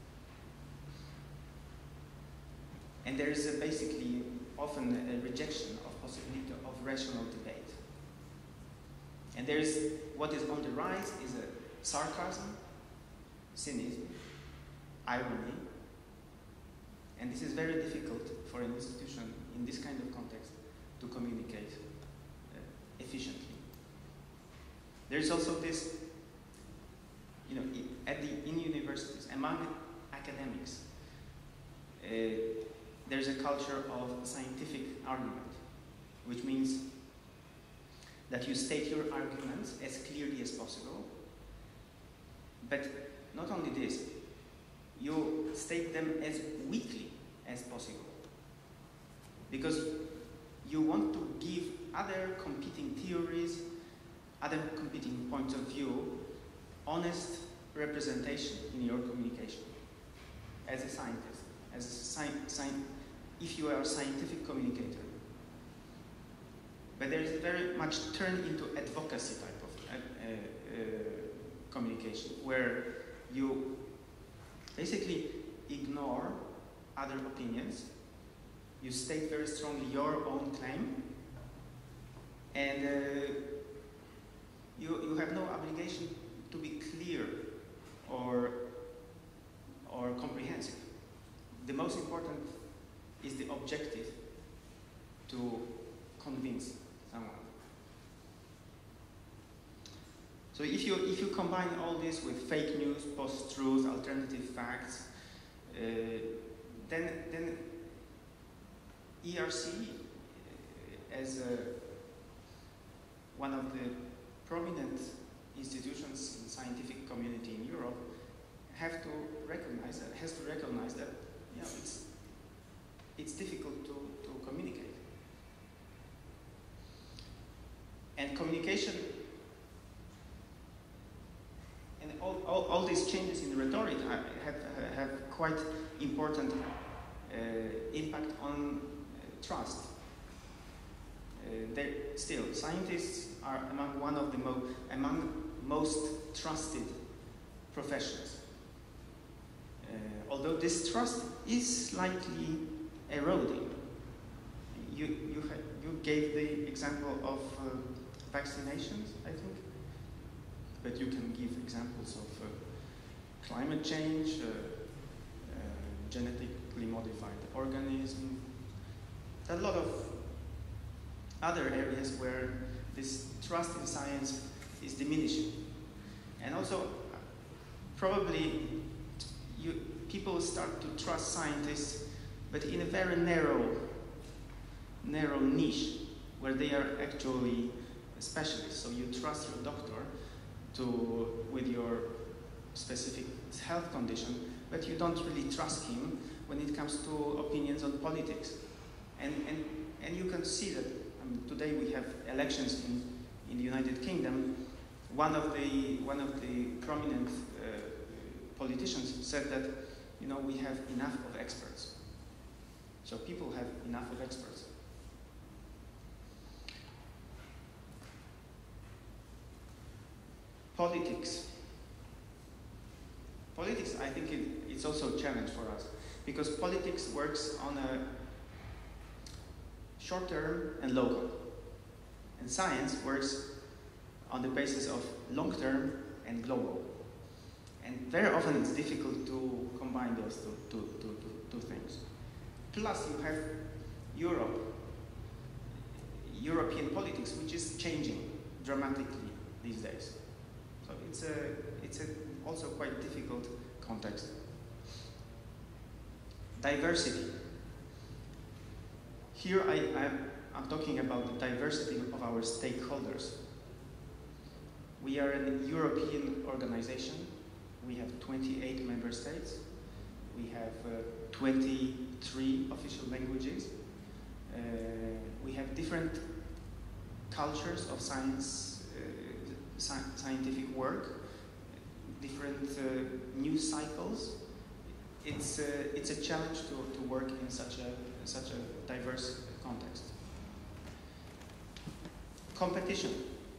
And there is a basically often a rejection of possibility of rational debate. And there is, what is on the rise is a sarcasm, cynicism, irony, and this is very difficult for an institution in this kind of context to communicate uh, efficiently. There is also this, you know, at the, in universities, among academics, uh, there's a culture of scientific argument, which means that you state your arguments as clearly as possible, but not only this, you state them as weakly as possible. Because you want to give other competing theories, other competing points of view, honest representation in your communication as a scientist, as a sci sci if you are a scientific communicator. But there is very much turned into advocacy type of uh, uh, communication, where you basically ignore other opinions, you state very strongly your own claim, and uh, you, you have no obligation to be clear or, or comprehensive. The most important is the objective to convince someone. So if you, if you combine all this with fake news, post-truth, alternative facts, uh, then, then E R C, uh, as a, one of the prominent institutions in the scientific community in Europe, have to recognize that, has to recognize that, you know, it's, it's difficult to, to communicate. And communication, and all, all, all these changes in rhetoric have, have quite important uh, impact on uh, trust. Uh, still, scientists are among one of the mo among most trusted professions. Uh, although this trust is slightly eroding. You, you, ha you gave the example of uh, vaccinations, I think, but you can give examples of uh, climate change, uh, uh, genetically modified organisms, a lot of other areas where this trust in science is diminishing. And also, probably, you, people start to trust scientists, but in a very narrow, narrow niche, where they are actually specialists. So you trust your doctor to, with your specific health condition, but you don't really trust him when it comes to opinions on politics. And, and, and you can see that, I mean, today we have elections in, in the United Kingdom. One of the, one of the prominent uh, politicians said that, you know, we have enough of experts. So people have enough of experts. Politics. Politics, I think it, it's also a challenge for us, because politics works on a short term and local. And science works on the basis of long term and global. And very often it's difficult to combine those two, two, two, two, two things. Plus you have Europe, European politics, which is changing dramatically these days. So it's a, it's a also quite difficult context. Diversity. Here I, I'm, I'm talking about the diversity of our stakeholders. We are a European organization. We have twenty-eight member states. We have uh, twenty-three official languages. Uh, we have different cultures of science, uh, sci scientific work, different uh, news cycles. It's, uh, it's a challenge to, to work in such a, such a diverse context. Competition.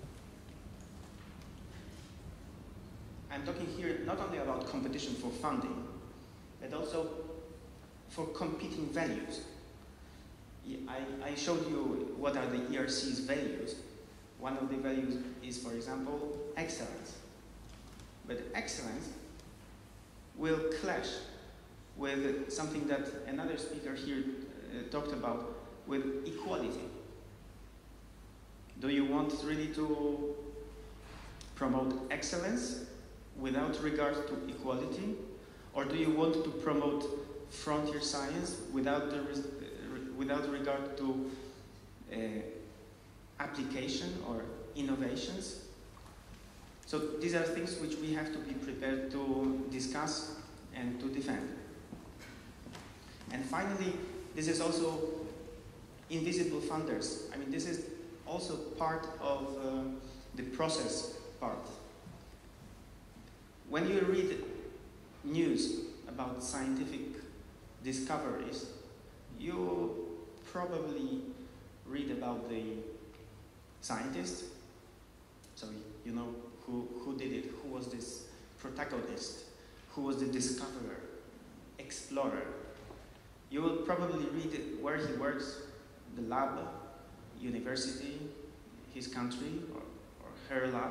I'm talking here not only about competition for funding, but also for competing values. I, I showed you what are the E R C's values. One of the values is, for example, excellence. But excellence will clash with something that another speaker here uh, talked about, with equality. Do you want really to promote excellence without regard to equality? Or do you want to promote frontier science without, the, uh, without regard to uh, application or innovations? So these are things which we have to be prepared to discuss and to defend. And finally, this is also invisible funders. I mean, this is also part of uh, the process part. When you read news about scientific discoveries, you probably read about the scientist, so you know who, who did it, who was this protagonist, who was the discoverer, explorer. You will probably read it where he works, the lab, university, his country, or, or her lab.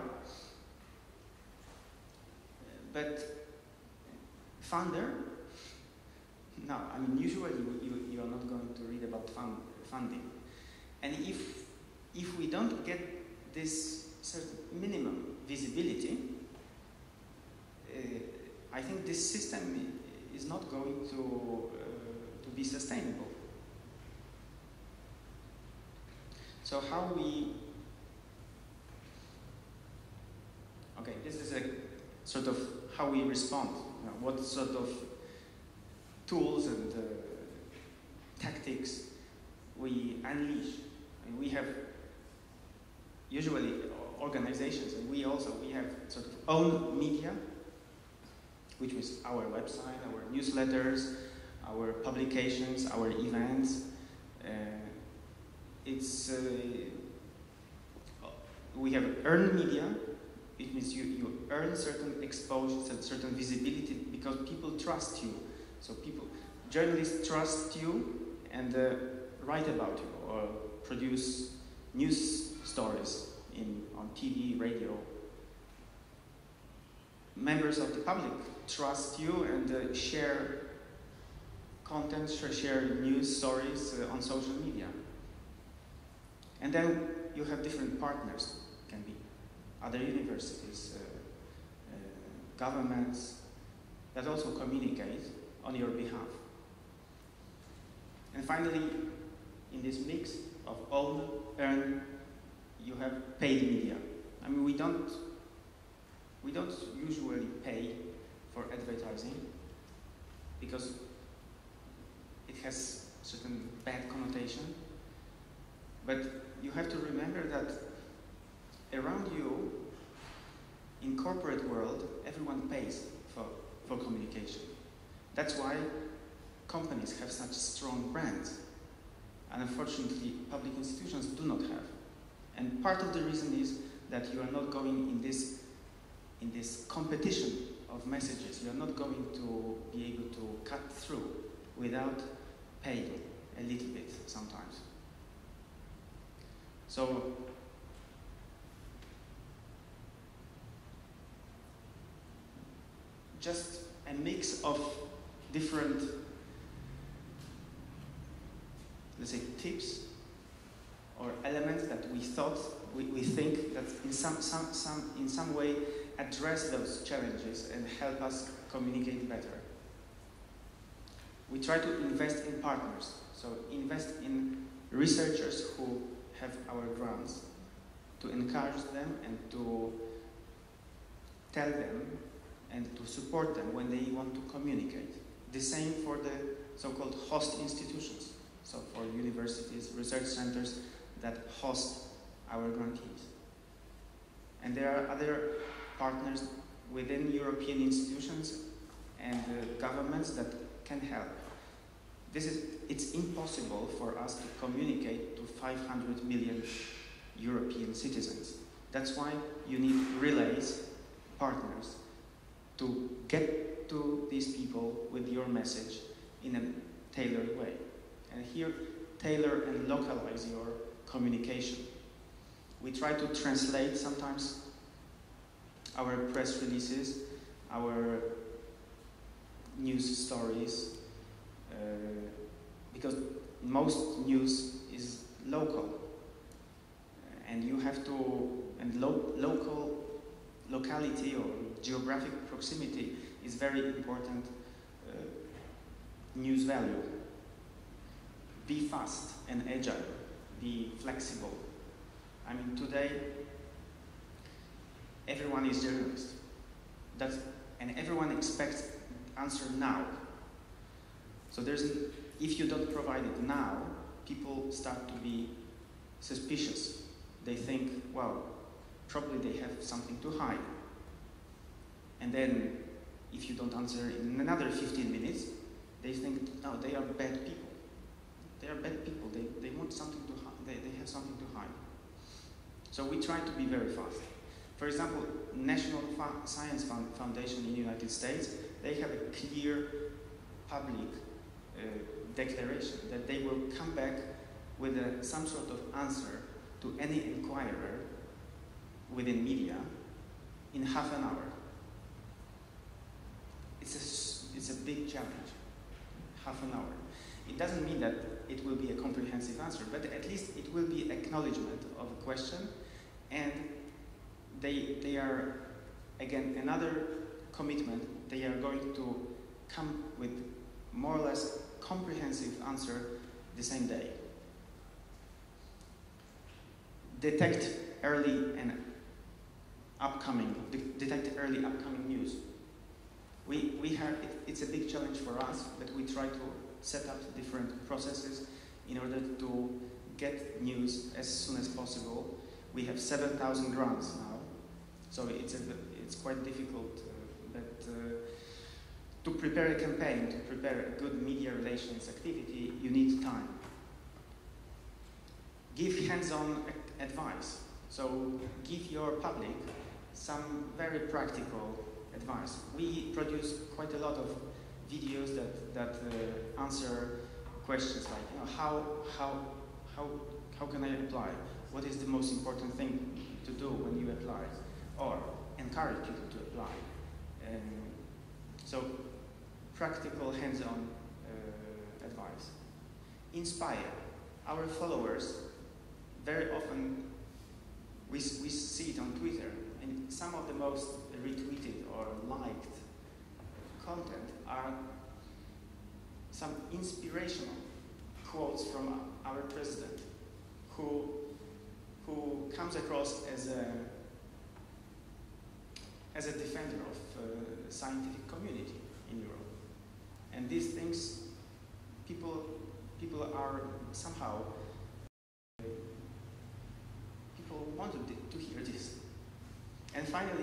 But funder, no, I mean, usually you, you, you are not going to read about fund, funding. And if, if we don't get this certain minimum visibility, uh, I think this system is not going to, uh, to be sustainable. So how we, okay, this is a sort of how we respond, you know, what sort of tools and uh, tactics we unleash. And we have usually organizations, and we also, we have sort of own media, which is our website, our newsletters, our publications, our events. Uh, it's, uh, we have earned media. It means you, you earn certain exposure, certain visibility, because people trust you. So people, journalists trust you and uh, write about you or produce news stories in, on T V, radio. Members of the public trust you and uh, share content, share, share news stories uh, on social media. And then you have different partners, can be other universities, uh, uh, governments, that also communicate on your behalf. And finally, in this mix of own, earn, you have paid media. I mean, we don't, we don't usually pay for advertising because it has certain bad connotation. But you have to remember that around you, in corporate world, everyone pays for, for communication. That's why companies have such strong brands. And unfortunately, public institutions do not have. And part of the reason is that you are not going in this, in this competition of messages. You are not going to be able to cut through without paying a little bit sometimes. So, just a mix of different, let's say, tips or elements that we thought, we, we think that in some, some, some, in some way address those challenges and help us communicate better. We try to invest in partners, so invest in researchers who have our grants, to encourage them and to tell them and to support them when they want to communicate. The same for the so-called host institutions, so for universities, research centers that host our grantees. And there are other partners within European institutions and uh, governments that can help. This is, it's impossible for us to communicate to five hundred million European citizens. That's why you need relays, partners, to get to these people with your message in a tailored way. And here, tailor and localize your communication. We try to translate sometimes our press releases, our news stories, uh, because most news is local. And you have to, and lo local, locality or geographic proximity is very important uh, news value. Be fast and agile, be flexible. I mean, today, everyone is journalist. That's, and everyone expects answer now. So there's, if you don't provide it now, people start to be suspicious. They think, well, probably they have something to hide. And then, if you don't answer in another fifteen minutes, they think, oh, they are bad people. They are bad people. They, they want something to hide. They, they have something to hide. So we try to be very fast. For example, National Science Foundation in the United States, they have a clear public uh, declaration that they will come back with a, some sort of answer to any inquirer within media in half an hour. It's a, it's a big challenge, half an hour. It doesn't mean that it will be a comprehensive answer, but at least it will be acknowledgement of a question, and they, they are, again, another commitment. They are going to come with more or less comprehensive answer the same day. Detect early and upcoming, de detect early upcoming news. We, we have, it, it's a big challenge for us, but we try to set up different processes in order to get news as soon as possible. We have seven thousand grants now, so it's, a, it's quite difficult, uh, but uh, to prepare a campaign, to prepare a good media relations activity, you need time. Give hands-on advice. So give your public some very practical advice. We produce quite a lot of videos that, that uh, answer questions like, you know, how, how, how, how can I apply? What is the most important thing to do when you apply? Or encourage people to apply. Um, so practical hands-on uh, advice. Inspire. Our followers, very often we, we see it on Twitter, and some of the most retweeted or liked content are some inspirational quotes from our president, who, who comes across as a, as a defender of uh, the scientific community in Europe. And these things, people, people are somehow, people wanted to hear this. And finally,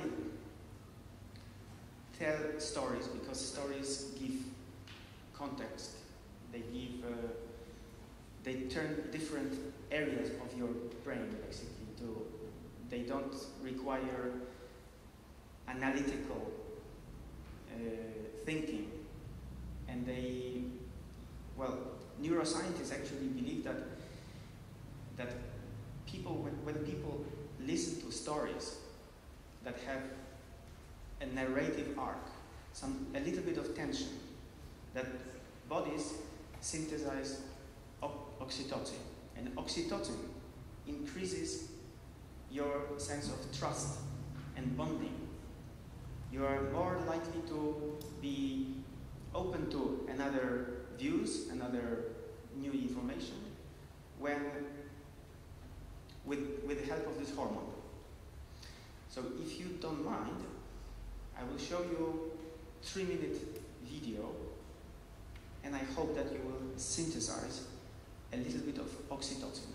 tell stories, because stories give context. They give, uh, they turn different areas of your brain, basically, to, they don't require analytical uh, thinking. And they, well, neuroscientists actually believe that, that people, when, when people listen to stories that have a narrative arc, some, a little bit of tension, that bodies synthesize oxytocin. And oxytocin increases your sense of trust and bonding. You are more likely to be open to another views, another new information, when with, with the help of this hormone. So if you don't mind, I will show you a three minute video, and I hope that you will synthesize a little bit of oxytocin.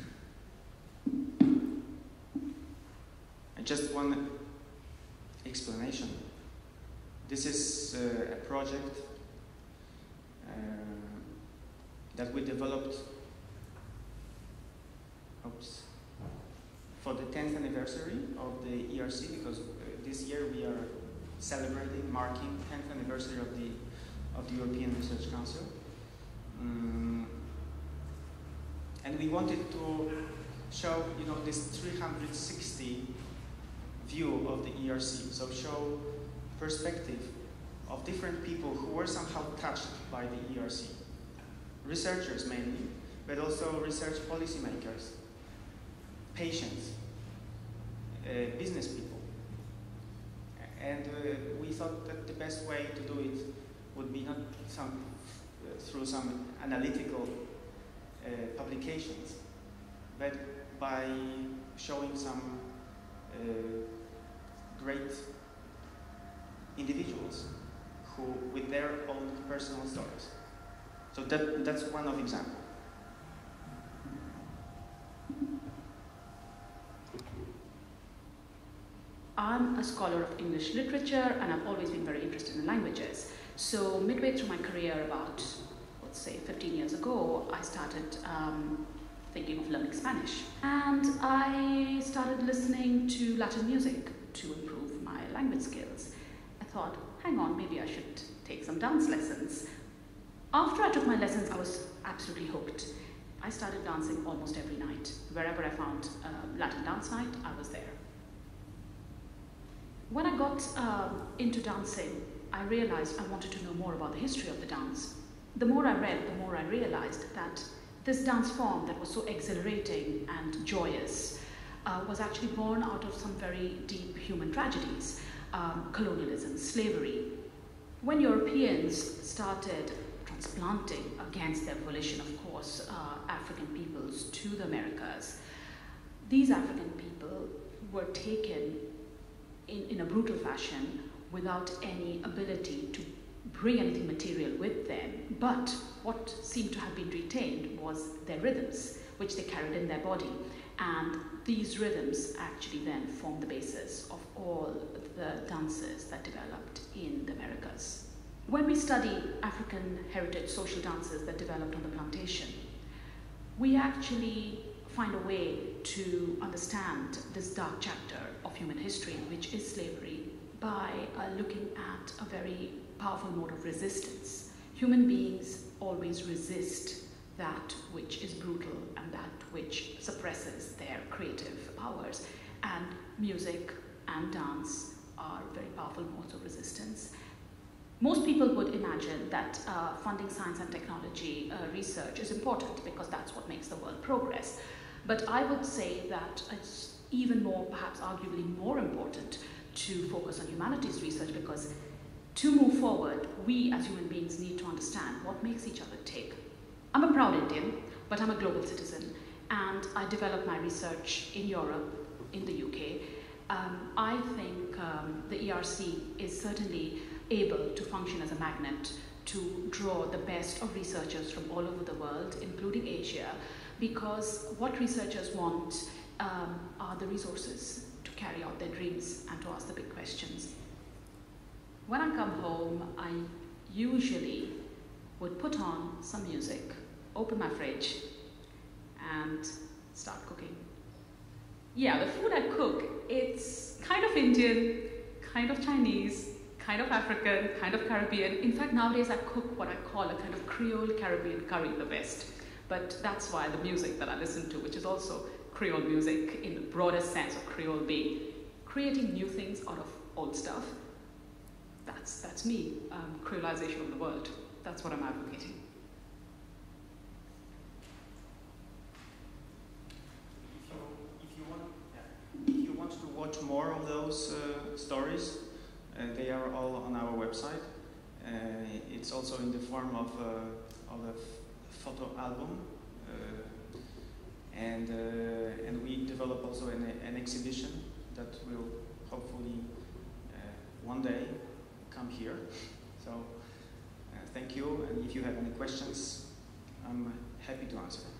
And just one explanation. This is uh, a project uh, that we developed oops, for the tenth anniversary of the E R C, because uh, this year we are celebrating, marking tenth anniversary of the of the European Research Council. Um, and we wanted to show, you know, this three hundred sixty view of the E R C. So show perspective of different people who were somehow touched by the E R C. Researchers mainly, but also research policymakers, patients, uh, business people. And uh, we thought that the best way to do it would be not some, uh, through some analytical uh, publications, but by showing some uh, great individuals who, with their own personal stories. So that, that's one of example. I'm a scholar of English literature, and I've always been very interested in languages. So midway through my career, about, let's say, fifteen years ago, I started um, thinking of learning Spanish. And I started listening to Latin music to improve my language skills. I thought, hang on, maybe I should take some dance lessons. After I took my lessons, I was absolutely hooked. I started dancing almost every night. Wherever I found a Latin dance night, I was there. When I got uh, into dancing, I realized I wanted to know more about the history of the dance. The more I read, the more I realized that this dance form that was so exhilarating and joyous uh, was actually born out of some very deep human tragedies, um, colonialism, slavery. When Europeans started transplanting, against their volition of course, uh, African peoples to the Americas, these African people were taken in, in a brutal fashion without any ability to bring anything material with them. But what seemed to have been retained was their rhythms, which they carried in their body. And these rhythms actually then formed the basis of all the dances that developed in the Americas. When we study African heritage social dances that developed on the plantation, we actually find a way to understand this dark chapter of human history, which is slavery, by uh, looking at a very powerful mode of resistance. Human beings always resist that which is brutal and that which suppresses their creative powers. And music and dance are very powerful modes of resistance. Most people would imagine that uh, funding science and technology uh, research is important because that's what makes the world progress. But I would say that it's even more, perhaps arguably more important to focus on humanities research, because to move forward, we as human beings need to understand what makes each other tick. I'm a proud Indian, but I'm a global citizen, and I develop my research in Europe, in the U K. Um, I think um, the E R C is certainly able to function as a magnet to draw the best of researchers from all over the world, including Asia, because what researchers want um, are the resources to carry out their dreams and to ask the big questions. When I come home, I usually would put on some music, open my fridge, and start cooking. Yeah, the food I cook, it's kind of Indian, kind of Chinese, kind of African, kind of Caribbean. In fact, nowadays I cook what I call a kind of Creole Caribbean curry the best. But that's why the music that I listen to, which is also Creole music in the broadest sense of Creole being, creating new things out of old stuff, that's, that's me, um, Creolization of the world. That's what I'm advocating. So if you want, yeah. if you want to watch more of those uh, stories, uh, they are all on our website. Uh, it's also in the form of, uh, of a photo album, uh, and uh, and we develop also an, an exhibition that will hopefully uh, one day come here. So uh, thank you, and if you have any questions, I'm happy to answer.